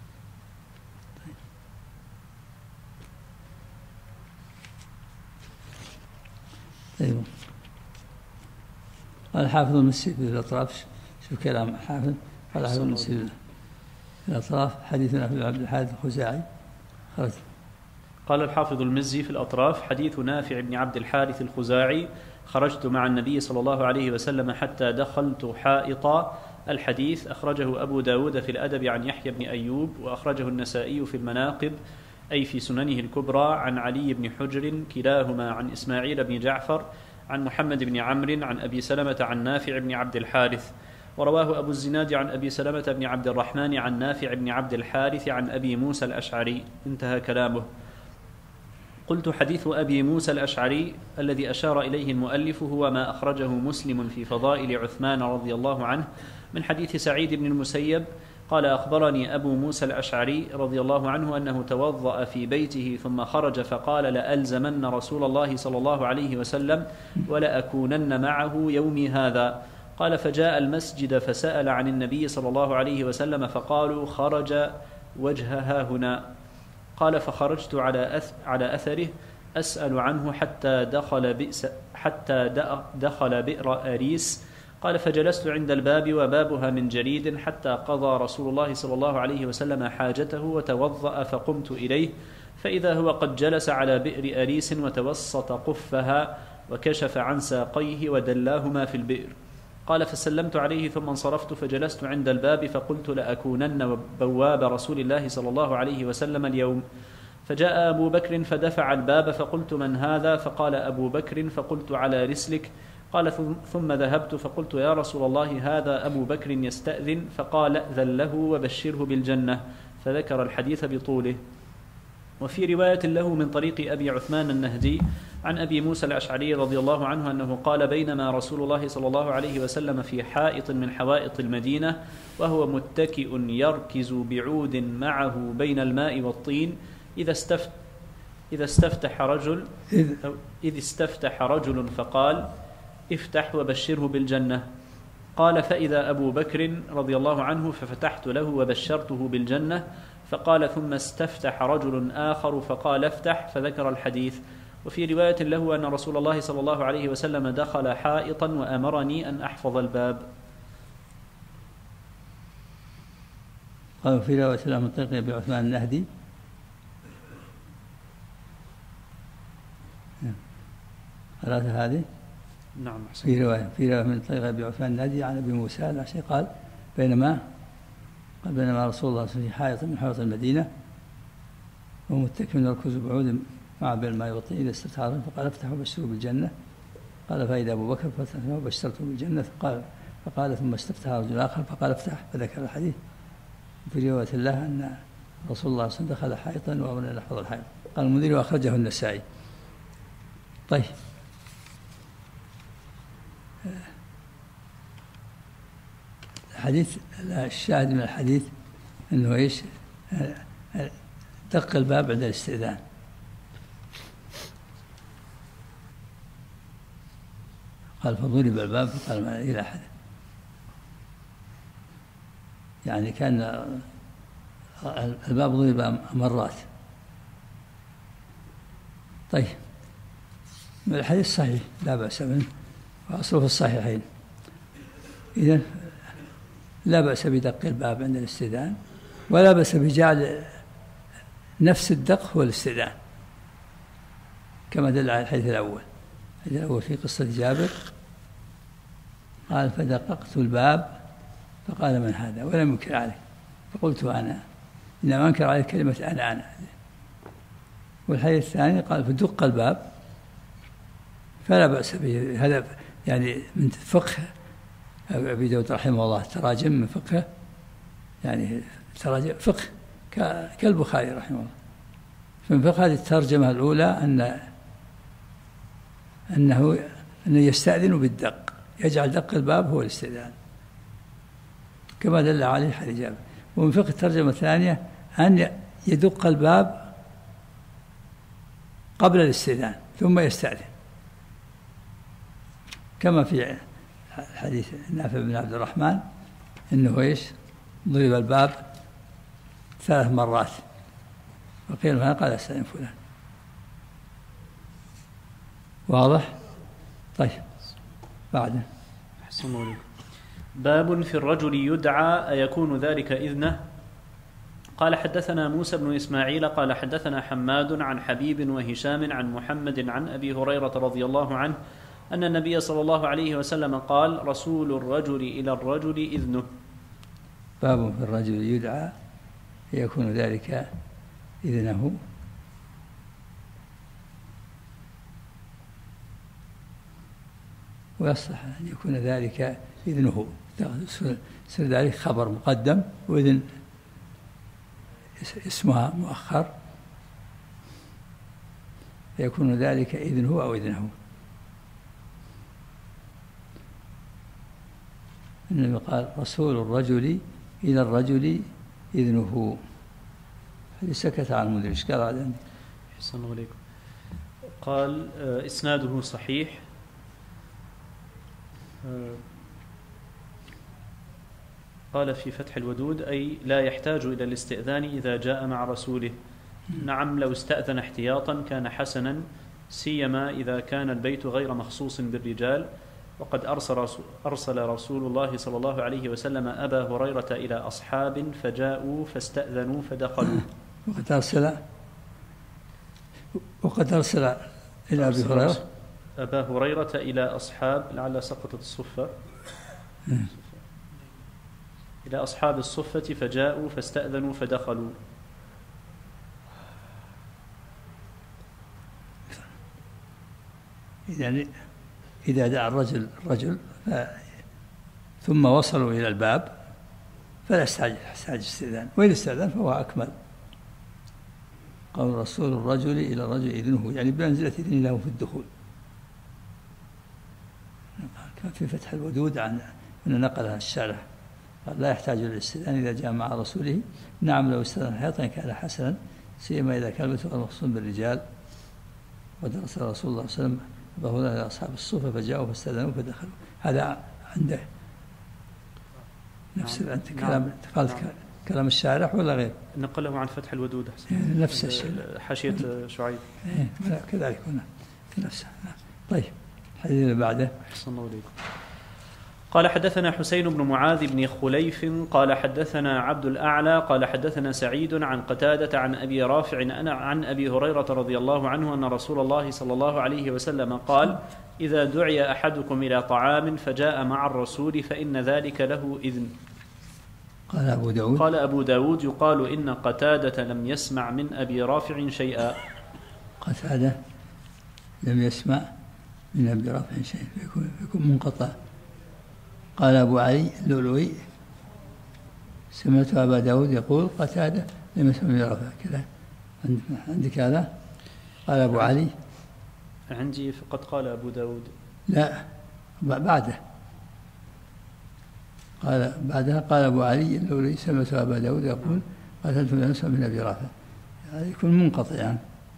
طيب. قال الحافظ المسي في الأطراف، شوف كلام الحافظ. قال الحافظ المسي في الأطراف حديثنا في عبد الحارث الخزاعي خرج. قال الحافظ المزي في الأطراف حديث نافع بن عبد الحارث الخزاعي خرجت مع النبي صلى الله عليه وسلم حتى دخلت حائطا. الحديث أخرجه أبو داود في الأدب عن يحيى بن أيوب، وأخرجه النسائي في المناقب أي في سننه الكبرى عن علي بن حجر كلاهما عن إسماعيل بن جعفر عن محمد بن عمرو عن أبي سلمة عن نافع بن عبد الحارث. ورواه أبو الزناد عن أبي سلمة بن عبد الرحمن عن نافع بن عبد الحارث عن أبي موسى الأشعري. انتهى كلامه. قلت حديث أبي موسى الأشعري الذي أشار إليه المؤلف هو ما أخرجه مسلم في فضائل عثمان رضي الله عنه من حديث سعيد بن المسيب قال أخبرني أبو موسى الأشعري رضي الله عنه أنه توضأ في بيته ثم خرج فقال لألزمن رسول الله صلى الله عليه وسلم ولأكونن معه يومي هذا. قال فجاء المسجد فسأل عن النبي صلى الله عليه وسلم فقالوا خرج وجهها هنا. قال فخرجت على أث على أثره أسأل عنه حتى دخل بئس حتى دخل بئر أريس. قال فجلست عند الباب وبابها من جريد حتى قضى رسول الله صلى الله عليه وسلم حاجته وتوضأ فقمت إليه فإذا هو قد جلس على بئر أريس وتوسط قفها وكشف عن ساقيه ودلاهما في البئر. قال فسلمت عليه ثم انصرفت فجلست عند الباب فقلت لأكونن بواب رسول الله صلى الله عليه وسلم اليوم. فجاء أبو بكر فدفع الباب فقلت من هذا؟ فقال أبو بكر فقلت على رسلك. قال ثم ذهبت فقلت يا رسول الله هذا أبو بكر يستأذن. فقال ائذن له وبشره بالجنة، فذكر الحديث بطوله. وفي رواية له من طريق أبي عثمان النهدي عن أبي موسى الأشعري رضي الله عنه أنه قال بينما رسول الله صلى الله عليه وسلم في حائط من حوائط المدينة وهو متكئ يركز بعود معه بين الماء والطين إذا استفت إذا استفتح رجل إذ استفتح رجل فقال افتح وبشره بالجنة. قال فإذا أبو بكر رضي الله عنه ففتحت له وبشرته بالجنة. فقال ثم استفتح رجل آخر فقال افتح، فذكر الحديث. وفي رواية له أن رسول الله صلى الله عليه وسلم دخل حائطا وأمرني أن أحفظ الباب. قال في رواية له من طريق أبي عثمان النهدي ثلاثة هذه نعم. في رواية في رواية من طريق أبي عثمان النهدي عن أبي موسى الأشعري قال بينما قال بينما رسول الله في حائط من حوائط المدينة ومتكئ يركز بعود مع بين الماء والطين إذا استفتح رجل فقال افتح وبشره بالجنة. قال فإذا أبو بكر فتح وبشرته بالجنة. فقال فقال ثم استفتح رجل آخر فقال افتح، فذكر الحديث. في رواية له أن رسول الله صلى الله عليه وسلم دخل حائطا وأمر أن يحفظ الحائط. قال المنذر وأخرجه النسائي. طيب الحديث الشاهد من الحديث أنه إيش؟ دق الباب عند الاستئذان. قال فضرب الباب فقال ما إلى أحد، يعني كان الباب ضرب مرات. طيب الحديث صحيح لا بأس منه وأصله في الصحيحين. إذن لا بأس بدق الباب عند الاستئذان، ولا بأس بجعل نفس الدق هو الاستئذان كما دل على الحديث الأول. الحديث الأول في قصة جابر قال فدققت الباب فقال من هذا ولم ينكر عليه فقلت أنا، إنما أنكر عليه كلمة أنا أنا. والحديث الثاني قال فدق الباب فلا بأس به. هذا يعني من فقه أبي داود رحمه الله، تراجم من فقه يعني تراجم فقه كالبخاري رحمه الله. فمن فقه هذه الترجمة الأولى أن أنه أنه يستأذن بالدق، يجعل دق الباب هو الاستئذان كما دل عليه حديث جابر. ومن فقه الترجمة الثانية أن يدق الباب قبل الاستئذان ثم يستأذن كما في الحديث نافع بن عبد الرحمن إنه إيش ضرب الباب ثلاث مرات وقيل هنا قال استأذن فلان. واضح؟ طيب بعد أحسن. باب في الرجل يدعى أيكون ذلك إذنه. قال حدثنا موسى بن إسماعيل قال حدثنا حماد عن حبيب وهشام عن محمد عن أبي هريرة رضي الله عنه أن النبي صلى الله عليه وسلم قال رسول الرجل إلى الرجل إذنه. باب في الرجل يدعى يكون ذلك إذنه. ويصلح أن يكون ذلك إذنه، يصير ذلك خبر مقدم وإذن اسمها مؤخر، يكون ذلك إذنه أو إذنه. النبي قال رسول الرجل إلى الرجل إذنه. هذه سكت عن المدري. إيش قال عندي؟ أحسن عليكم. قال إسناده صحيح. قال في فتح الودود أي لا يحتاج إلى الاستئذان إذا جاء مع رسوله. نعم لو استأذن احتياطا كان حسنا، سيما إذا كان البيت غير مخصوص بالرجال، وقد أرسل أرسل رسول الله صلى الله عليه وسلم أبا هريرة إلى أصحاب فجاءوا فاستأذنوا فدخلوا. وقد أرسل وقد أرسل إلى أبي هريرة أبا هريرة إلى أصحاب، لعل سقطت الصفة، إلى أصحاب الصفة فجاءوا فاستأذنوا فدخلوا. يعني إذا دعا الرجل الرجل ثم وصلوا إلى الباب فلا يستعجل استئذان، وإن استأذن فهو أكمل. قال رسول الرجل إلى الرجل إذنه، يعني بمنزلة إذن له في الدخول. كان في فتح الودود عن أن نقلها الشارح قال لا يحتاج للاستئذان إذا جاء مع رسوله. نعم لو استأذن حياطا كان حسنا، سيما إذا كان البيت غير مخصوص بالرجال. ودرس رسول الله صلى الله عليه وسلم أبا هريرة إلى أصحاب الصفة فجاءوا فاستأذنوا فدخلوا. هذا عنده نفس نعم. أنت كلام نعم. قالت نعم. كلام الشارح ولا غير؟ نقله عن فتح الودود نفس الشيء، حاشية شعيب كذلك هنا نفسه. طيب الحديث اللي بعده. أحسن الله إليكم. قال حدثنا حسين بن معاذ بن خليف قال حدثنا عبد الأعلى قال حدثنا سعيد عن قتادة عن أبي رافع أنا عن أبي هريرة رضي الله عنه أن رسول الله صلى الله عليه وسلم قال: إذا دعي أحدكم إلى طعام فجاء مع الرسول فإن ذلك له إذن. قال أبو داود قال أبو داود يقال إن قتادة لم يسمع من أبي رافع شيئا. قتادة لم يسمع من أبي رافع شيئا يكون, يكون منقطع. قال أبو علي اللؤلؤي سمعت أبا داود يقول قتادة لم يسمع من أبي رافع كذا. عندك هذا؟ قال أبو علي عندي فقط قال أبو داود. لا بعده قال بعدها قال أبو علي اللؤلؤي سمعت أبا داود يقول قتادة لم يسمع من أبي رافع، هذا يكون منقطع يعني.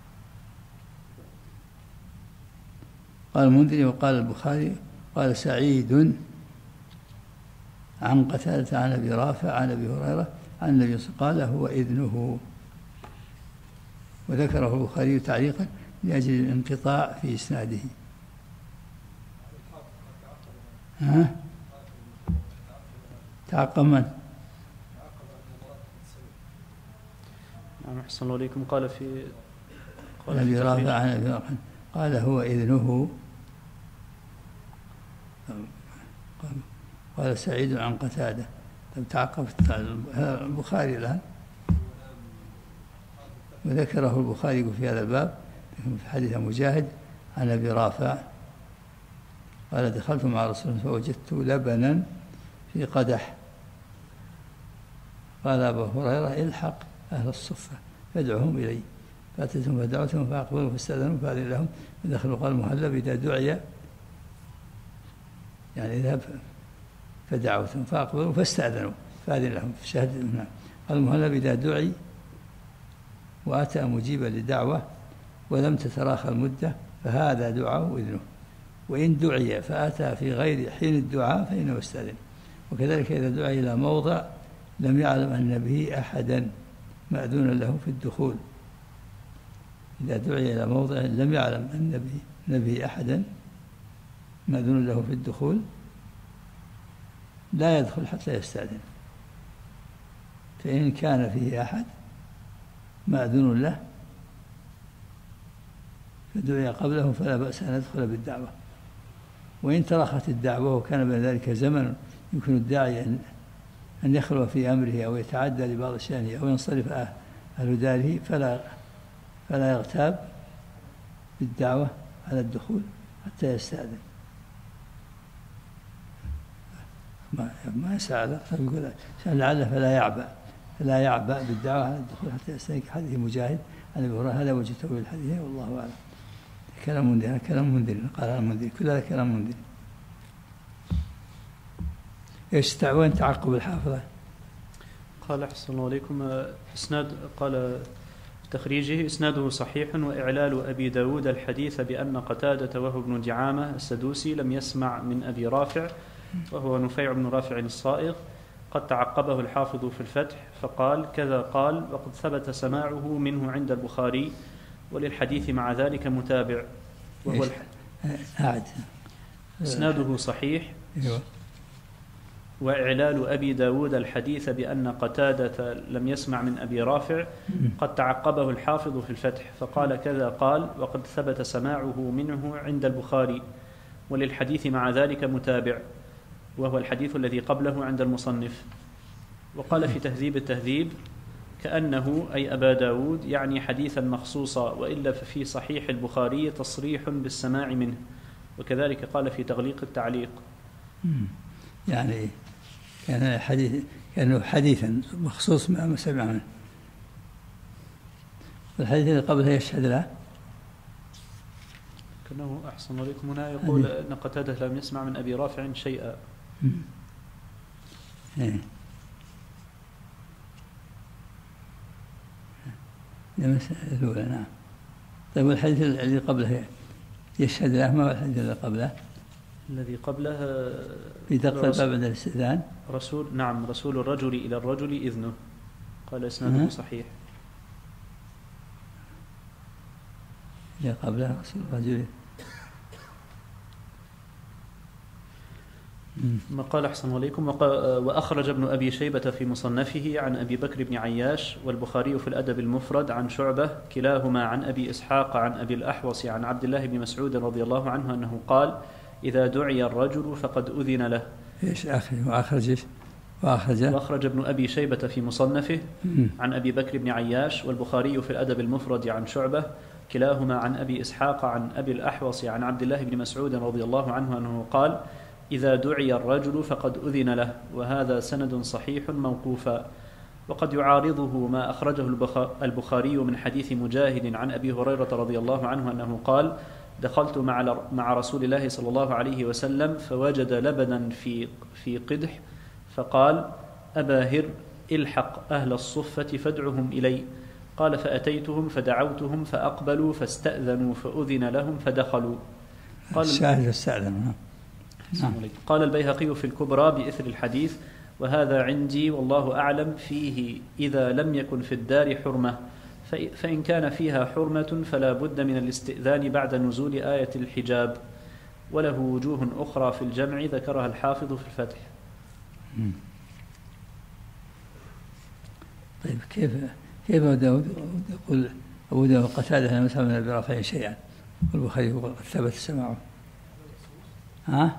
قال المنذري وقال البخاري قال سعيد عن قتادة عن أبي رافع عن أبي هريرة عن النبي صلى الله عليه وسلم قال هو إذنه، وذكره البخاري تعليقا لأجل الانقطاع في إسناده. ها؟ تعقب من؟ نعم أحسن الله إليكم. قال في قال أبي رافع عن أبي رافع قال هو إذنه. قال سعيد عن قتادة. طيب تعقب البخاري الآن، وذكره البخاري في هذا الباب في حديث مجاهد عن أبي رافع قال دخلت مع رسول الله فوجدت لبنا في قدح، قال أبو هريرة الحق أهل الصفة فادعهم إلي، فأتيتهم فدعوتهم فأقبلوا فاستأذنوا فأذن لهم فدخلوا. قال المهلب إذا دعي يعني اذهب فدعوتهم فأقبلوا فاستأذنوا فأذن لهم في شهد هنا. قال المهلب إذا دعي وأتى مجيبا لدعوة ولم تتراخى المدة فهذا دعاء إذنه، وإن دعي فأتى في غير حين الدعاء فإنه يستأذن. وكذلك إذا دعي إلى موضع لم يعلم أن به أحدا مأذونا له في الدخول، إذا دعي إلى موضع لم يعلم أن به أحدا مأذون له في الدخول لا يدخل حتى يستأذن، فإن كان فيه أحد مأذون له فدعي قبله فلا بأس أن يدخل بالدعوة. وإن ترخت الدعوة وكان بين ذلك زمن يمكن الداعي أن يخلو في أمره أو يتعدى لبعض شأنه أو ينصرف أهل داره فلا فلا يغتاب بالدعوة على الدخول حتى يستأذن. ما ما يسأل يقول لعله فلا يعبأ فلا يعبأ بالدعوة على الدخول حتى يستأذن. حديث مجاهد عن أبي هريرة هذا وجه تأويل الحديث والله أعلم. كلام منذر كلام منذر قال المنذر كل هذا كلام منذر. ايش تعوين تعقب الحافظة؟ قال أحسن الله عليكم إسناد قال تخريجه إسناده صحيح وإعلال أبي داود الحديث بأن قتادة وهو ابن دعامة السدوسي لم يسمع من أبي رافع وهو نفيع بن رافع الصائغ. قد تعقبه الحافظ في الفتح فقال كذا قال وقد ثبت سماعه منه عند البخاري وللحديث مع ذلك متابع وهو الح... أعد إسناده صحيح. أيوة. وإعلال أبي داود الحديث بأن قتادة لم يسمع من أبي رافع قد تعقبه الحافظ في الفتح فقال كذا قال وقد ثبت سماعه منه عند البخاري وللحديث مع ذلك متابع وهو الحديث الذي قبله عند المصنف. وقال في تهذيب التهذيب كأنه أي أبا داود يعني حديثا مخصوصا وإلا ففي صحيح البخاري تصريح بالسماع منه. وكذلك قال في تغليق التعليق يعني كان حديث كأنه حديثا مخصوص ما سمع منه. الحديث اللي قبله يشهد له كأنه أحسن عليكم هنا يقول أن قتادة لم يسمع من أبي رافع شيئا. إيه. المسألة الأولى نعم. طيب والحديث الذي قبله يشهد له ما هو الحديث الذي قبله؟ الذي قبله في دقة الباب عند الاستئذان رسول نعم رسول الرجل إلى الرجل إذنه قال إسناده صحيح. اللي قبله رسول الرجل ما قال أحسن عليكم. وأخرج ابن أبي شيبة في مصنفه عن أبي بكر بن عياش والبخاري في الأدب المفرد عن شعبة كلاهما عن أبي إسحاق عن أبي الأحوص عن عبد الله بن مسعود رضي الله عنه أنه قال إذا دعي الرجل فقد أذن له. إيش آخر وأخرج إيش وأخرج وأخرج ابن أبي شيبة في مصنفه عن أبي بكر بن عياش والبخاري في الأدب المفرد عن شعبة كلاهما عن أبي إسحاق عن أبي الأحوص عن عبد الله بن مسعود رضي الله عنه أنه قال إذا دعي الرجل فقد أذن له. وهذا سند صحيح موقوفا. وقد يعارضه ما أخرجه البخاري من حديث مجاهد عن أبي هريرة رضي الله عنه أنه قال دخلت مع مع رسول الله صلى الله عليه وسلم فوجد لبنا في في قدح فقال أبا هر الحق أهل الصفة فادعهم إلي. قال فأتيتهم فدعوتهم فأقبلوا فاستأذنوا فأذن لهم فدخلوا. قال الشاهد استأذن. قال البيهقي في الكبرى بإثر الحديث وهذا عندي والله أعلم فيه إذا لم يكن في الدار حرمة فإن كان فيها حرمة فلا بد من الاستئذان بعد نزول آية الحجاب. وله وجوه أخرى في الجمع ذكرها الحافظ في الفتح. طيب كيف كيف أبو داود يقول أبو داود قتادة لم يسمع من أبي رافع شيئا والبخاري يقول ثبت سماعه؟ ها؟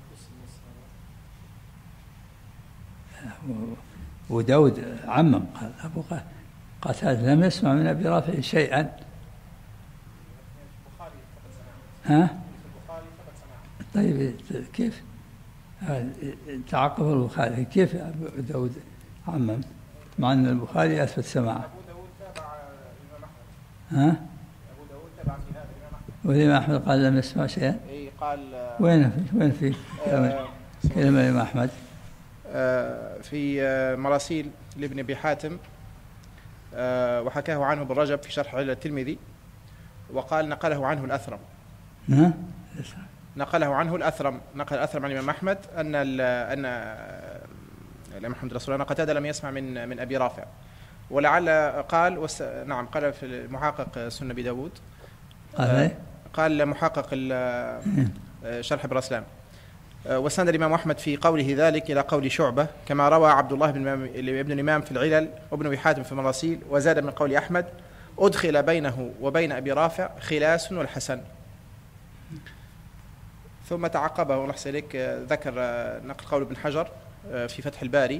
وداود عمم قال أبو قتادة لم يسمع من أبي رافع شيئا. ها؟ طيب كيف تعقب البخاري كيف أبو داود عمم مع أن البخاري أثبت سماعه؟ أبو داود تابع الإمام أحمد. ها؟ أبو داود تابع في هذا الإمام أحمد. والإمام أحمد قال لم يسمع شيئا؟ إيه قال وين في وين في كلام الإمام أحمد؟ في مراسيل لابن أبي حاتم وحكاه عنه ابن رجب في شرح علة الترمذي وقال نقله عنه الأثرم. ها؟ نقله عنه الأثرم نقل الأثرم عن الإمام أحمد أن أن الإمام أحمد رسول الله قتادة لم يسمع من من أبي رافع ولعل قال وس... نعم قال في المحقق سنة أبي داود قال قال محقق شرح ابن رسلان وسند الإمام أحمد في قوله ذلك إلى قول شعبة كما روى عبد الله بن ابن الإمام في العلل وابن أبي حاتم في المراسيل وزاد من قول أحمد أدخل بينه وبين أبي رافع خلاس والحسن. ثم تعقبه نحس إليك ذكر نقل قول ابن حجر في فتح الباري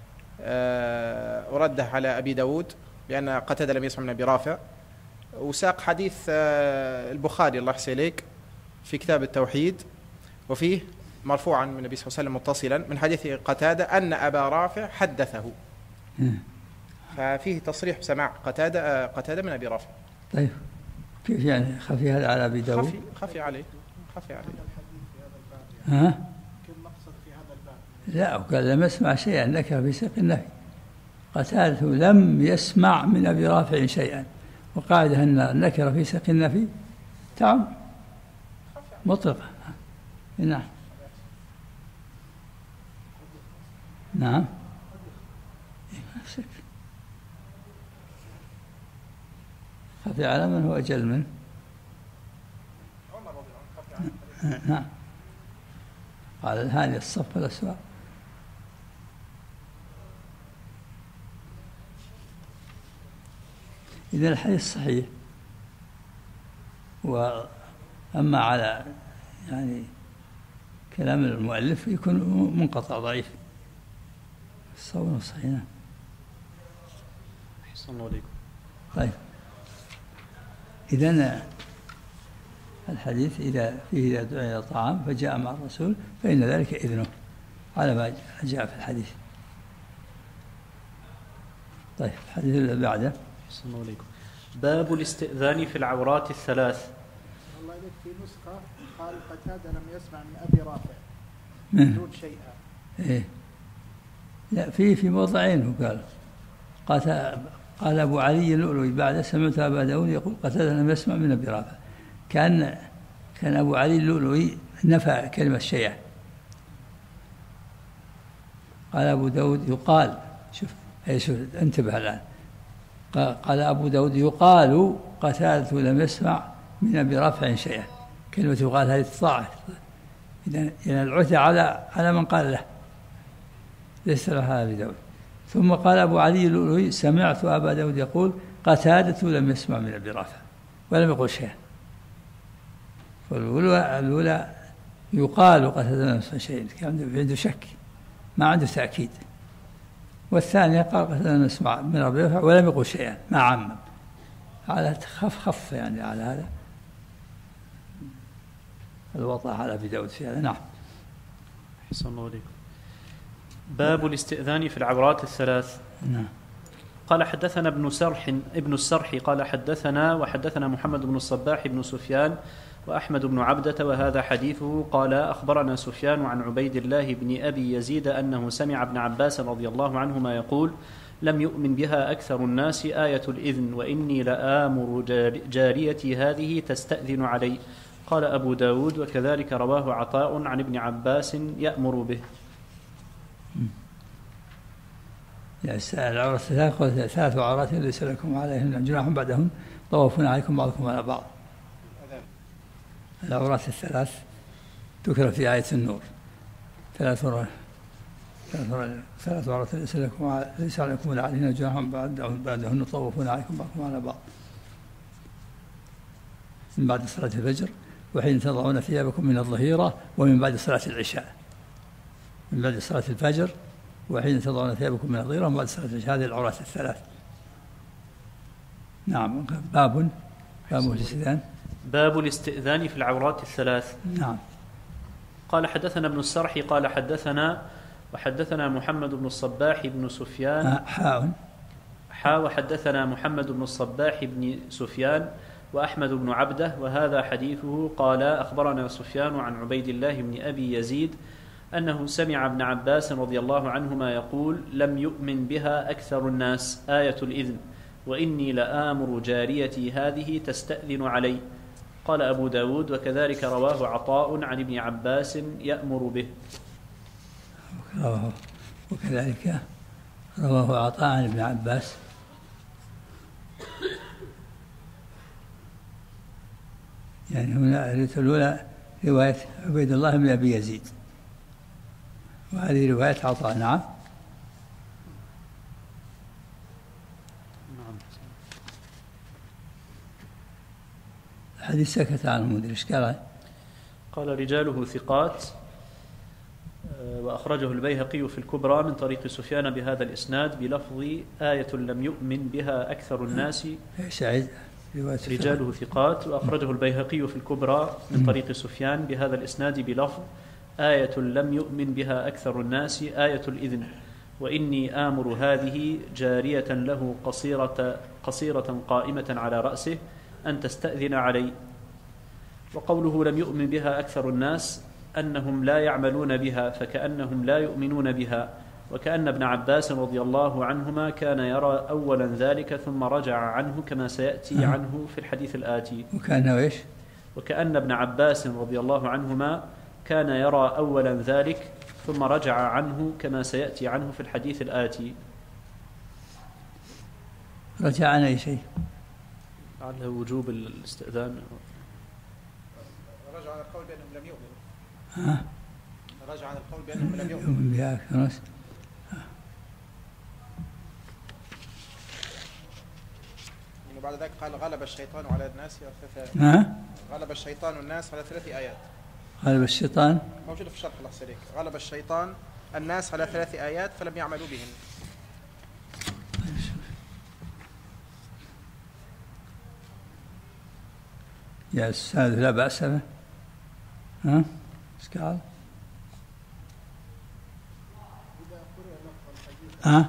ورده على أبي داود بأن قتادة لم يسمع من أبي رافع وساق حديث البخاري الله يحسن إليك في كتاب التوحيد وفيه مرفوعا من النبي صلى الله عليه وسلم متصلا من حديث قتادة أن أبا رافع حدثه ففيه تصريح بسماع قتادة قتادة من أبي رافع. طيب كيف يعني خفي هذا على أبي داود؟ خفي خفي عليه خفي عليه. ها؟ كم مقصد في هذا الباب؟ لا وقال لم يسمع شيئا نكر في سياق النهي. قتادة لم يسمع من أبي رافع شيئا وقاعدة أن نكر في سياق النفي تعم مطلقة. نعم نعم نفسك. خفي على من هو أجل منه. عمر رضي الله عنه خفي على نعم. قال الهاني الصف والأسواق. إذا الحديث صحيح، وأما على يعني كلام المؤلف يكون منقطع ضعيف. الصواب صحيح. أحسن الله عليكم. طيب، إذن الحديث إذا فيه إذا دعي إلى طعام فجاء مع الرسول فإن ذلك إذنه على ما جاء في الحديث. طيب، الحديث الذي بعده. أحسن الله عليكم. باب الاستئذان في العورات الثلاث. الله يليك في نسخة قال قتادة لم يسمع من أبي رافع دون شيئا. إيه، لا، في في موضعين وقال قال قال أبو علي اللؤلؤي بعد سمعت أبا داود يقول قتادة لم يسمع من أبي رافع. كان كان أبو علي اللؤلؤي نفى كلمة شيئا. قال أبو داود يقال، شوف ايش، انتبه الآن. قال أبو داود يقال قتادة لم يسمع من أبي رافع شيئا. كلمة يقال هذه تضاعف، إذن العتى على على من قال له، ليس لها أبي داود. ثم قال أبو علي اللؤلؤي سمعت أبا داود يقول قتادة لم يسمع من أبي رافع ولم يقل شيئا. فالأولى الأولى يقال قتادة لم يسمع شيئا، كان عنده شك ما عنده تأكيد. والثانية قال قتادة لم يسمع من أبي رافع ولم يقل شيئا، ما عمم، على خف خف يعني على هذا الوضع على أبي داود في هذا. نعم. أحسن الله عليكم. باب الاستئذان في العورات الثلاث. نعم. قال حدثنا ابن سرح ابن السرح قال حدثنا وحدثنا محمد بن الصباح بن سفيان وأحمد بن عبدة وهذا حديثه. قال أخبرنا سفيان عن عبيد الله بن أبي يزيد أنه سمع ابن عباس رضي الله عنهما يقول لم يؤمن بها أكثر الناس آية الإذن وإني لآمر جاريتي هذه تستأذن علي. قال أبو داود وكذلك رواه عطاء عن ابن عباس يأمر به. العورة الثلاث ثلاث عورات ليس لكم عليهن جناح بعدهن طوافون عليكم بعضكم على بعض. العورات الثلاث ذكر في آية النور ثلاث عورات ثلاث عورات ليس لكم ليس عليكم عليهن جناح بعدهن طوافون عليكم بعضكم على بعض. من بعد صلاة الفجر وحين تضعون ثيابكم من الظهيرة ومن بعد صلاة العشاء. من بعد صلاة الفجر وحين تضعون ثيابكم من الظهيرة ومن بعد صلاة العشاء. هذه العورات الثلاث. نعم. باب باب الاستئذان. باب الاستئذان في العورات الثلاث. نعم. قال حدثنا ابن السرح قال حدثنا وحدثنا محمد بن الصباح بن سفيان حاء حا وحدثنا محمد بن الصباح بن سفيان وأحمد بن عبده وهذا حديثه. قال أخبرنا سفيان عن عبيد الله بن أبي يزيد أنه سمع ابن عباس رضي الله عنهما يقول لم يؤمن بها أكثر الناس آية الإذن وإني لآمر جاريتي هذه تستأذن علي. قال أبو داود وكذلك رواه عطاء عن ابن عباس يأمر به. وكذلك رواه عطاء عن ابن عباس. يعني هنا الأولى رواية عبيد الله بن أبي يزيد وهذه رواية عطاء. نعم. الحديث سكت عنه المدير. ايش قال؟ قال رجاله ثقات وأخرجه البيهقي في الكبرى من طريق سفيان بهذا الإسناد بلفظ آية لم يؤمن بها أكثر الناس. رجاله ثقات وأخرجه البيهقي في الكبرى من طريق سفيان بهذا الإسناد بلفظ آية لم يؤمن بها أكثر الناس آية الإذن وإني آمر هذه جارية له قصيرة, قصيرة قائمة على رأسه أن تستأذن علي. وقوله لم يؤمن بها أكثر الناس أنهم لا يعملون بها فكأنهم لا يؤمنون بها. وكأن ابن عباس رضي الله عنهما كان يرى أولا ذلك ثم رجع عنه كما سيأتي عنه في الحديث الآتي. وكأن إيش؟ وكأن ابن عباس رضي الله عنهما كان يرى أولا ذلك ثم رجع عنه كما سيأتي عنه في الحديث الآتي. رجع عن أي شيء؟ على وجوب الاستئذان. رجع عن القول بأنهم لم يؤمنوا. ها؟ رجع عن القول بأنهم لم يؤمنوا. يؤمن بها خلاص. وبعد ذلك قال غلب الشيطان على الناس ثلاث. ها؟ غلب الشيطان الناس على ثلاث آيات. غلب الشيطان. موجودة في الشرح الله يسلمك. غلب الشيطان الناس على ثلاث آيات فلم يعملوا بهن. يا أستاذ لا بأس به. ها؟ إيش قال؟ ها؟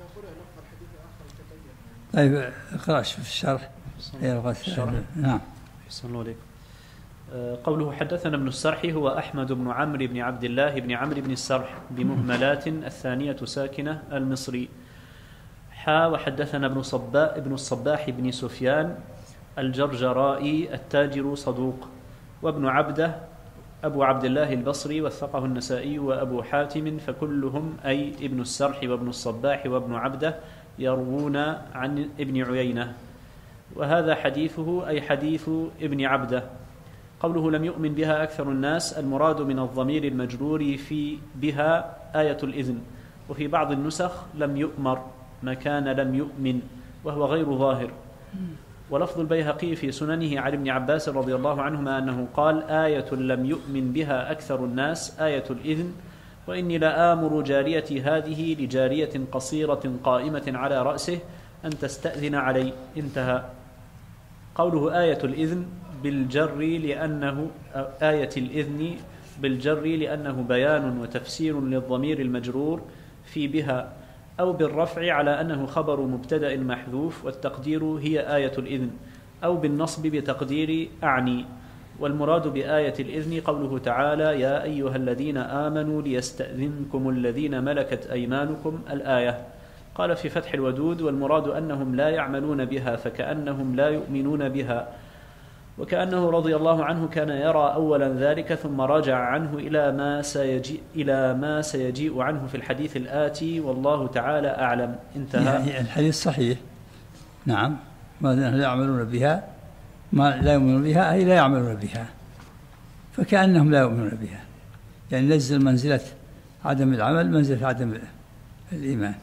طيب اقرأ في الشرح. الشرح. نعم. أحسن الله عليكم. قوله حدثنا ابن السرح هو أحمد بن عمرو بن عبد الله بن عمرو بن السرح بمهملات الثانية ساكنة المصري. حا وحدثنا ابن صباح ابن الصباح بن سفيان الجرجرائي التاجر صدوق، وابن عبده أبو عبد الله البصري وثقه النسائي وأبو حاتم، فكلهم أي ابن السرح وابن الصباح وابن عبده يروون عن ابن عيينة، وهذا حديثه أي حديث ابن عبده. قوله لم يؤمن بها أكثر الناس، المراد من الضمير المجرور في بها آية الإذن، وفي بعض النسخ لم يؤمر مكان لم يؤمن، وهو غير ظاهر. ولفظ البيهقي في سننه عن ابن عباس رضي الله عنهما أنه قال آية لم يؤمن بها أكثر الناس آية الإذن، وإني لآمر جاريتي هذه لجارية قصيرة قائمة على رأسه أن تستأذن علي. انتهى. قوله آية الإذن بالجر لأنه آية الإذن بالجر لأنه بيان وتفسير للضمير المجرور في بها، أو بالرفع على أنه خبر مبتدأ محذوف والتقدير هي آية الإذن، أو بالنصب بتقدير أعني. والمراد بآية الإذن قوله تعالى يا أيها الذين آمنوا ليستأذنكم الذين ملكت أيمانكم الآية. قال في فتح الودود والمراد أنهم لا يعملون بها فكأنهم لا يؤمنون بها، وكأنه رضي الله عنه كان يرى أولا ذلك ثم رجع عنه إلى ما سيجيء إلى ما سيجيء عنه في الحديث الآتي، والله تعالى أعلم. انتهى. يعني الحديث صحيح. نعم. ما لا يعملون بها، ما لا يؤمنون بها أي لا يعملون بها، فكأنهم لا يؤمنون بها، يعني نزل منزلة عدم العمل منزلة عدم الإيمان.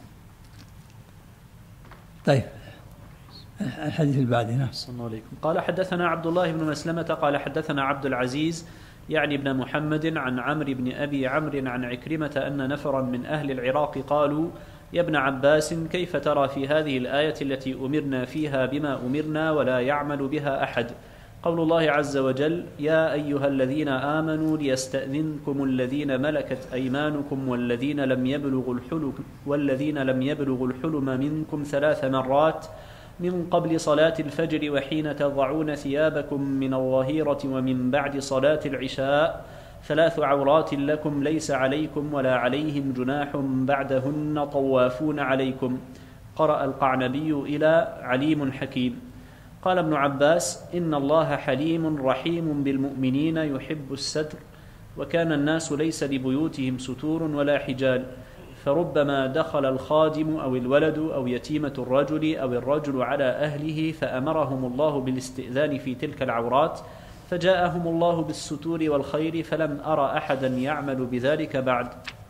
طيب الحديث البعدي. نعم. السلام عليكم. قال حدثنا عبد الله بن مسلمة قال حدثنا عبد العزيز يعني ابن محمد عن عمرو بن أبي عمرو عن عكرمة أن نفرا من أهل العراق قالوا يا ابن عباس كيف ترى في هذه الآية التي أمرنا فيها بما أمرنا ولا يعمل بها أحد؟ قول الله عز وجل يا أيها الذين آمنوا ليستأذنكم الذين ملكت أيمانكم والذين لم يبلغوا الحلم والذين لم يبلغوا الحلم منكم ثلاث مرات من قبل صلاة الفجر وحين تضعون ثيابكم من الظهيرة ومن بعد صلاة العشاء ثلاث عورات لكم ليس عليكم ولا عليهم جناح بعدهن طوافون عليكم. قرأ القعنبي إلى عليم حكيم. قال ابن عباس إن الله حليم رحيم بالمؤمنين يحب الستر، وكان الناس ليس لبيوتهم ستور ولا حجال، فربما دخل الخادم أو الولد أو يتيمة الرجل أو الرجل على أهله فأمرهم الله بالاستئذان في تلك العورات، فجاءهم الله بالستور والخير فلم أرى أحدا يعمل بذلك بعد.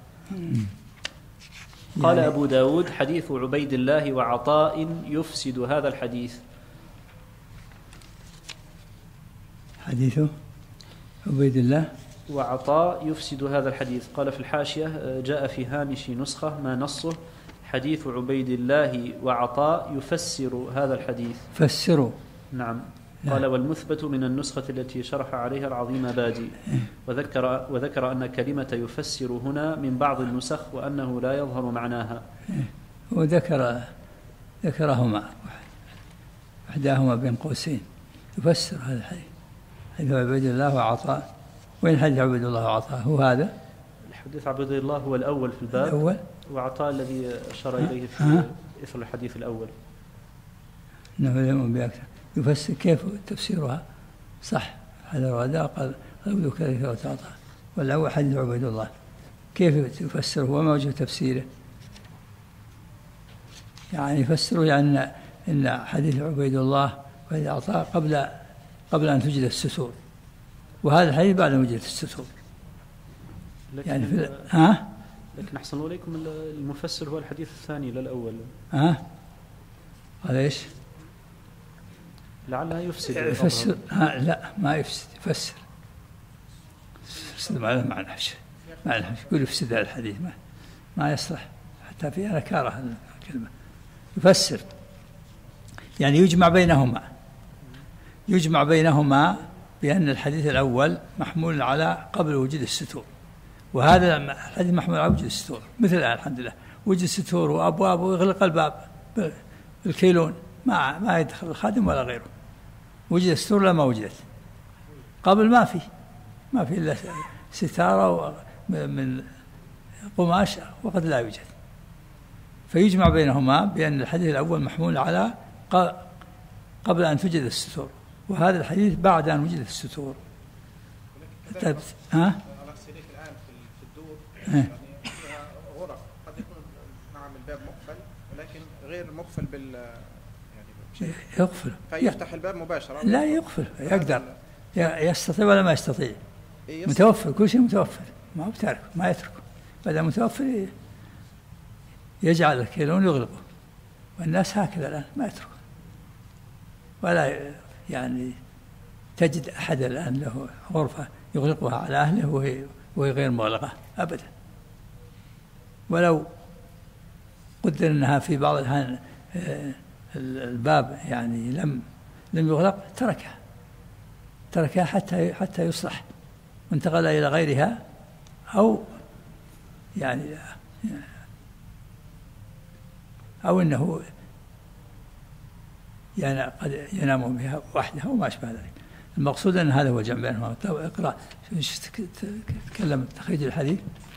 قال أبو داود حديث عبيد الله وعطاء يفسد هذا الحديث. حديثه عبيد الله وعطاء يفسد هذا الحديث. قال في الحاشية جاء في هامش نسخة ما نصه حديث عبيد الله وعطاء يفسر هذا الحديث. فسروا. نعم. قال والمثبت من النسخة التي شرح عليها العظيم بادي، وذكر, وذكر أن كلمة يفسر هنا من بعض النسخ وأنه لا يظهر معناها. وذكر ذكرهما إحداهما بين قوسين يفسر هذا الحديث، حديث عبيد الله وعطاء. وين حديث عبيد الله وعطاء؟ هو هذا الحديث عبيد الله هو الأول في الباب الأول، وعطاء الذي أشار إليه في إثر الحديث الأول. إنه لا يؤمن بأكثر. يفسر كيف تفسيرها صح؟ هذا وهذا قال غير كذلك وتعطى، والأول حديث عبيد الله كيف يفسره وما وجه تفسيره؟ يعني يفسره يعني إن حديث عبيد الله وإذا أعطاه قبل قبل أن توجد الستور، وهذا الحديث بعد أن وجدت الستور. يعني في ها؟ لكن أحسن الله إليكم المفسر هو الحديث الثاني لا الأول. ها؟ قال إيش؟ لعلها يفسد. يفسر؟ ها لا ما يفسد، يفسر. يفسد ما له معنى شيء. ما له يقول يفسد هذا الحديث ما ما يصلح، حتى فيها نكارة الكلمة. يفسر يعني يجمع بينهما، يجمع بينهما بأن الحديث الأول محمول على قبل وجود الستور، وهذا الحديث محمول على وجود الستور. مثل الآن الحمد لله وجد ستور وأبواب ويغلق الباب بالكيلون، ما ما يدخل الخادم ولا غيره. وجد الستور لا ما وجدت، قبل ما في ما في إلا ستارة من قماش وقد لا يوجد. فيجمع بينهما بأن الحديث الأول محمول على قبل أن توجد الستور، وهذا الحديث بعد أن وجدت الستور. طيب ها؟ على السرير الآن في الدور يعني فيها غرف، قد يكون نعم الباب مقفل ولكن غير مقفل بال يعني يقفل، فيفتح الباب مباشرة. لا يقفل، يقدر يستطيع ولا ما يستطيع. متوفر، كل شيء متوفر، ما هو بتارك ما يتركه. بدأ متوفر يجعل الكيلون يغلقه، والناس هكذا الآن ما يتركه، ولا يعني تجد أحد الآن له غرفة يغلقها على أهله وهي, وهي غير مغلقة أبدا. ولو قدر أنها في بعض الأحيان الباب يعني لم لم يغلق تركها تركها حتى حتى يصلح وانتقل إلى غيرها، أو يعني أو أنه يعني قد ينام بها وحده وما أشبه ذلك. المقصود أن هذا هو جمع بينهما. اقرأ تكلم تخريج الحديث.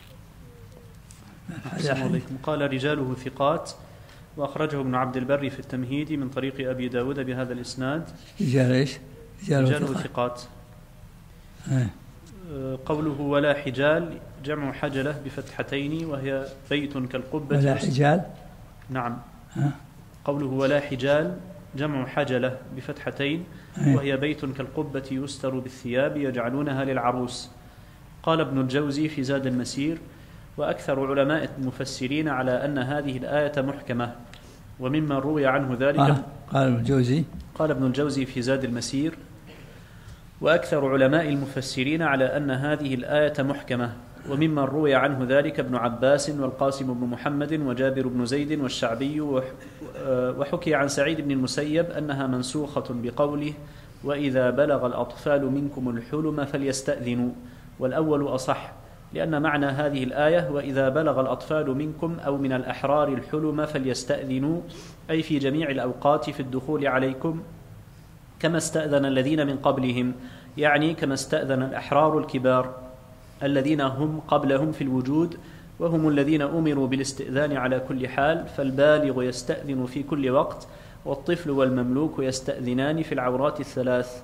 قال رجاله ثقات، وأخرجه ابن عبد البر في التمهيد من طريق أبي داود بهذا الإسناد. رجال إيش؟ رجاله, رجاله ثقات. آه. قوله ولا حجال جمع حجلة بفتحتين وهي بيت كالقبة. ولا حجال؟ نعم. آه. قوله ولا حجال جمع حجلة بفتحتين آه. وهي بيت كالقبة يستر بالثياب يجعلونها للعروس. قال ابن الجوزي في زاد المسير: وأكثر علماء المفسرين على أن هذه الآية محكمة، ومما روي عنه ذلك آه. قال ابن الجوزي قال ابن الجوزي في زاد المسير: وأكثر علماء المفسرين على أن هذه الآية محكمة، وممن روي عنه ذلك ابن عباس والقاسم بن محمد وجابر بن زيد والشعبي، وحكي عن سعيد بن المسيب أنها منسوخة بقوله: وإذا بلغ الأطفال منكم الحلم فليستأذنوا، والأول أصح، لأن معنى هذه الآية وإذا بلغ الأطفال منكم أو من الأحرار الحلم فليستأذنوا، أي في جميع الأوقات في الدخول عليكم، كما استأذن الذين من قبلهم، يعني كما استأذن الأحرار الكبار الذين هم قبلهم في الوجود، وهم الذين أمروا بالاستئذان على كل حال، فالبالغ يستأذن في كل وقت، والطفل والمملوك يستأذنان في العورات الثلاث.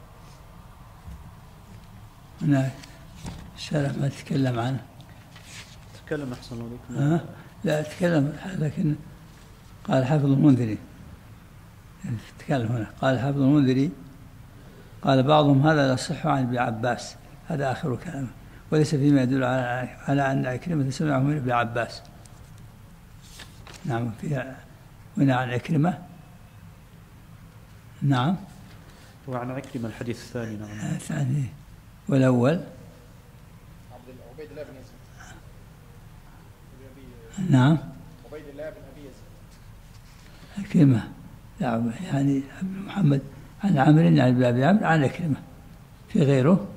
نعم. الشرع ما تتكلم عنه. تكلم أحسن الله. أه؟ لا أتكلم، لكن قال حافظ المنذري، تكلم هنا، قال حافظ المنذري قال بعضهم هذا لا يصح عن ابن عباس، هذا آخر كلامه، وليس فيما يدل على على أن عكرمة سمعه من ابن عباس. نعم فيها هنا عن عكرمة. نعم. وعن عكرمة الحديث الثاني. نعم. الثاني والأول عبيد الله بن يزيد. نعم. عبيد الله بن أبي يزيد. عكرمة يعني ابن محمد عن عامر عن ابن أبي عامر عن عكرمة. في غيره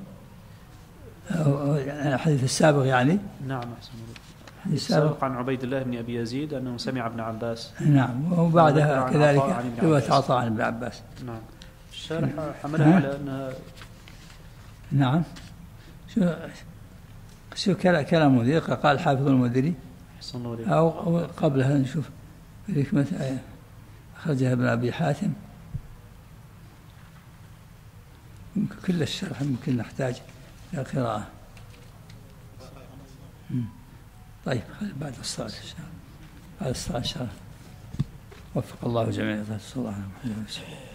الحديث السابق يعني. نعم أحسن الله. السابق عن عبيد الله بن أبي يزيد أنه سمع ابن عباس. نعم. وبعدها كذلك رواية عطاء عن ابن عباس. نعم. الشارح حملها على أنها. نعم. شو شو كلام المدير قال حافظ المديري أو قبلها نشوف الحكمة آية أخرجها ابن أبي حاتم. يمكن كل الشرح ممكن نحتاج إلى قراءة. طيب بعد الصلاة إن شاء الله. بعد الصلاة إن شاء الله. وفق الله جميعا. صلى الله عليه وسلم.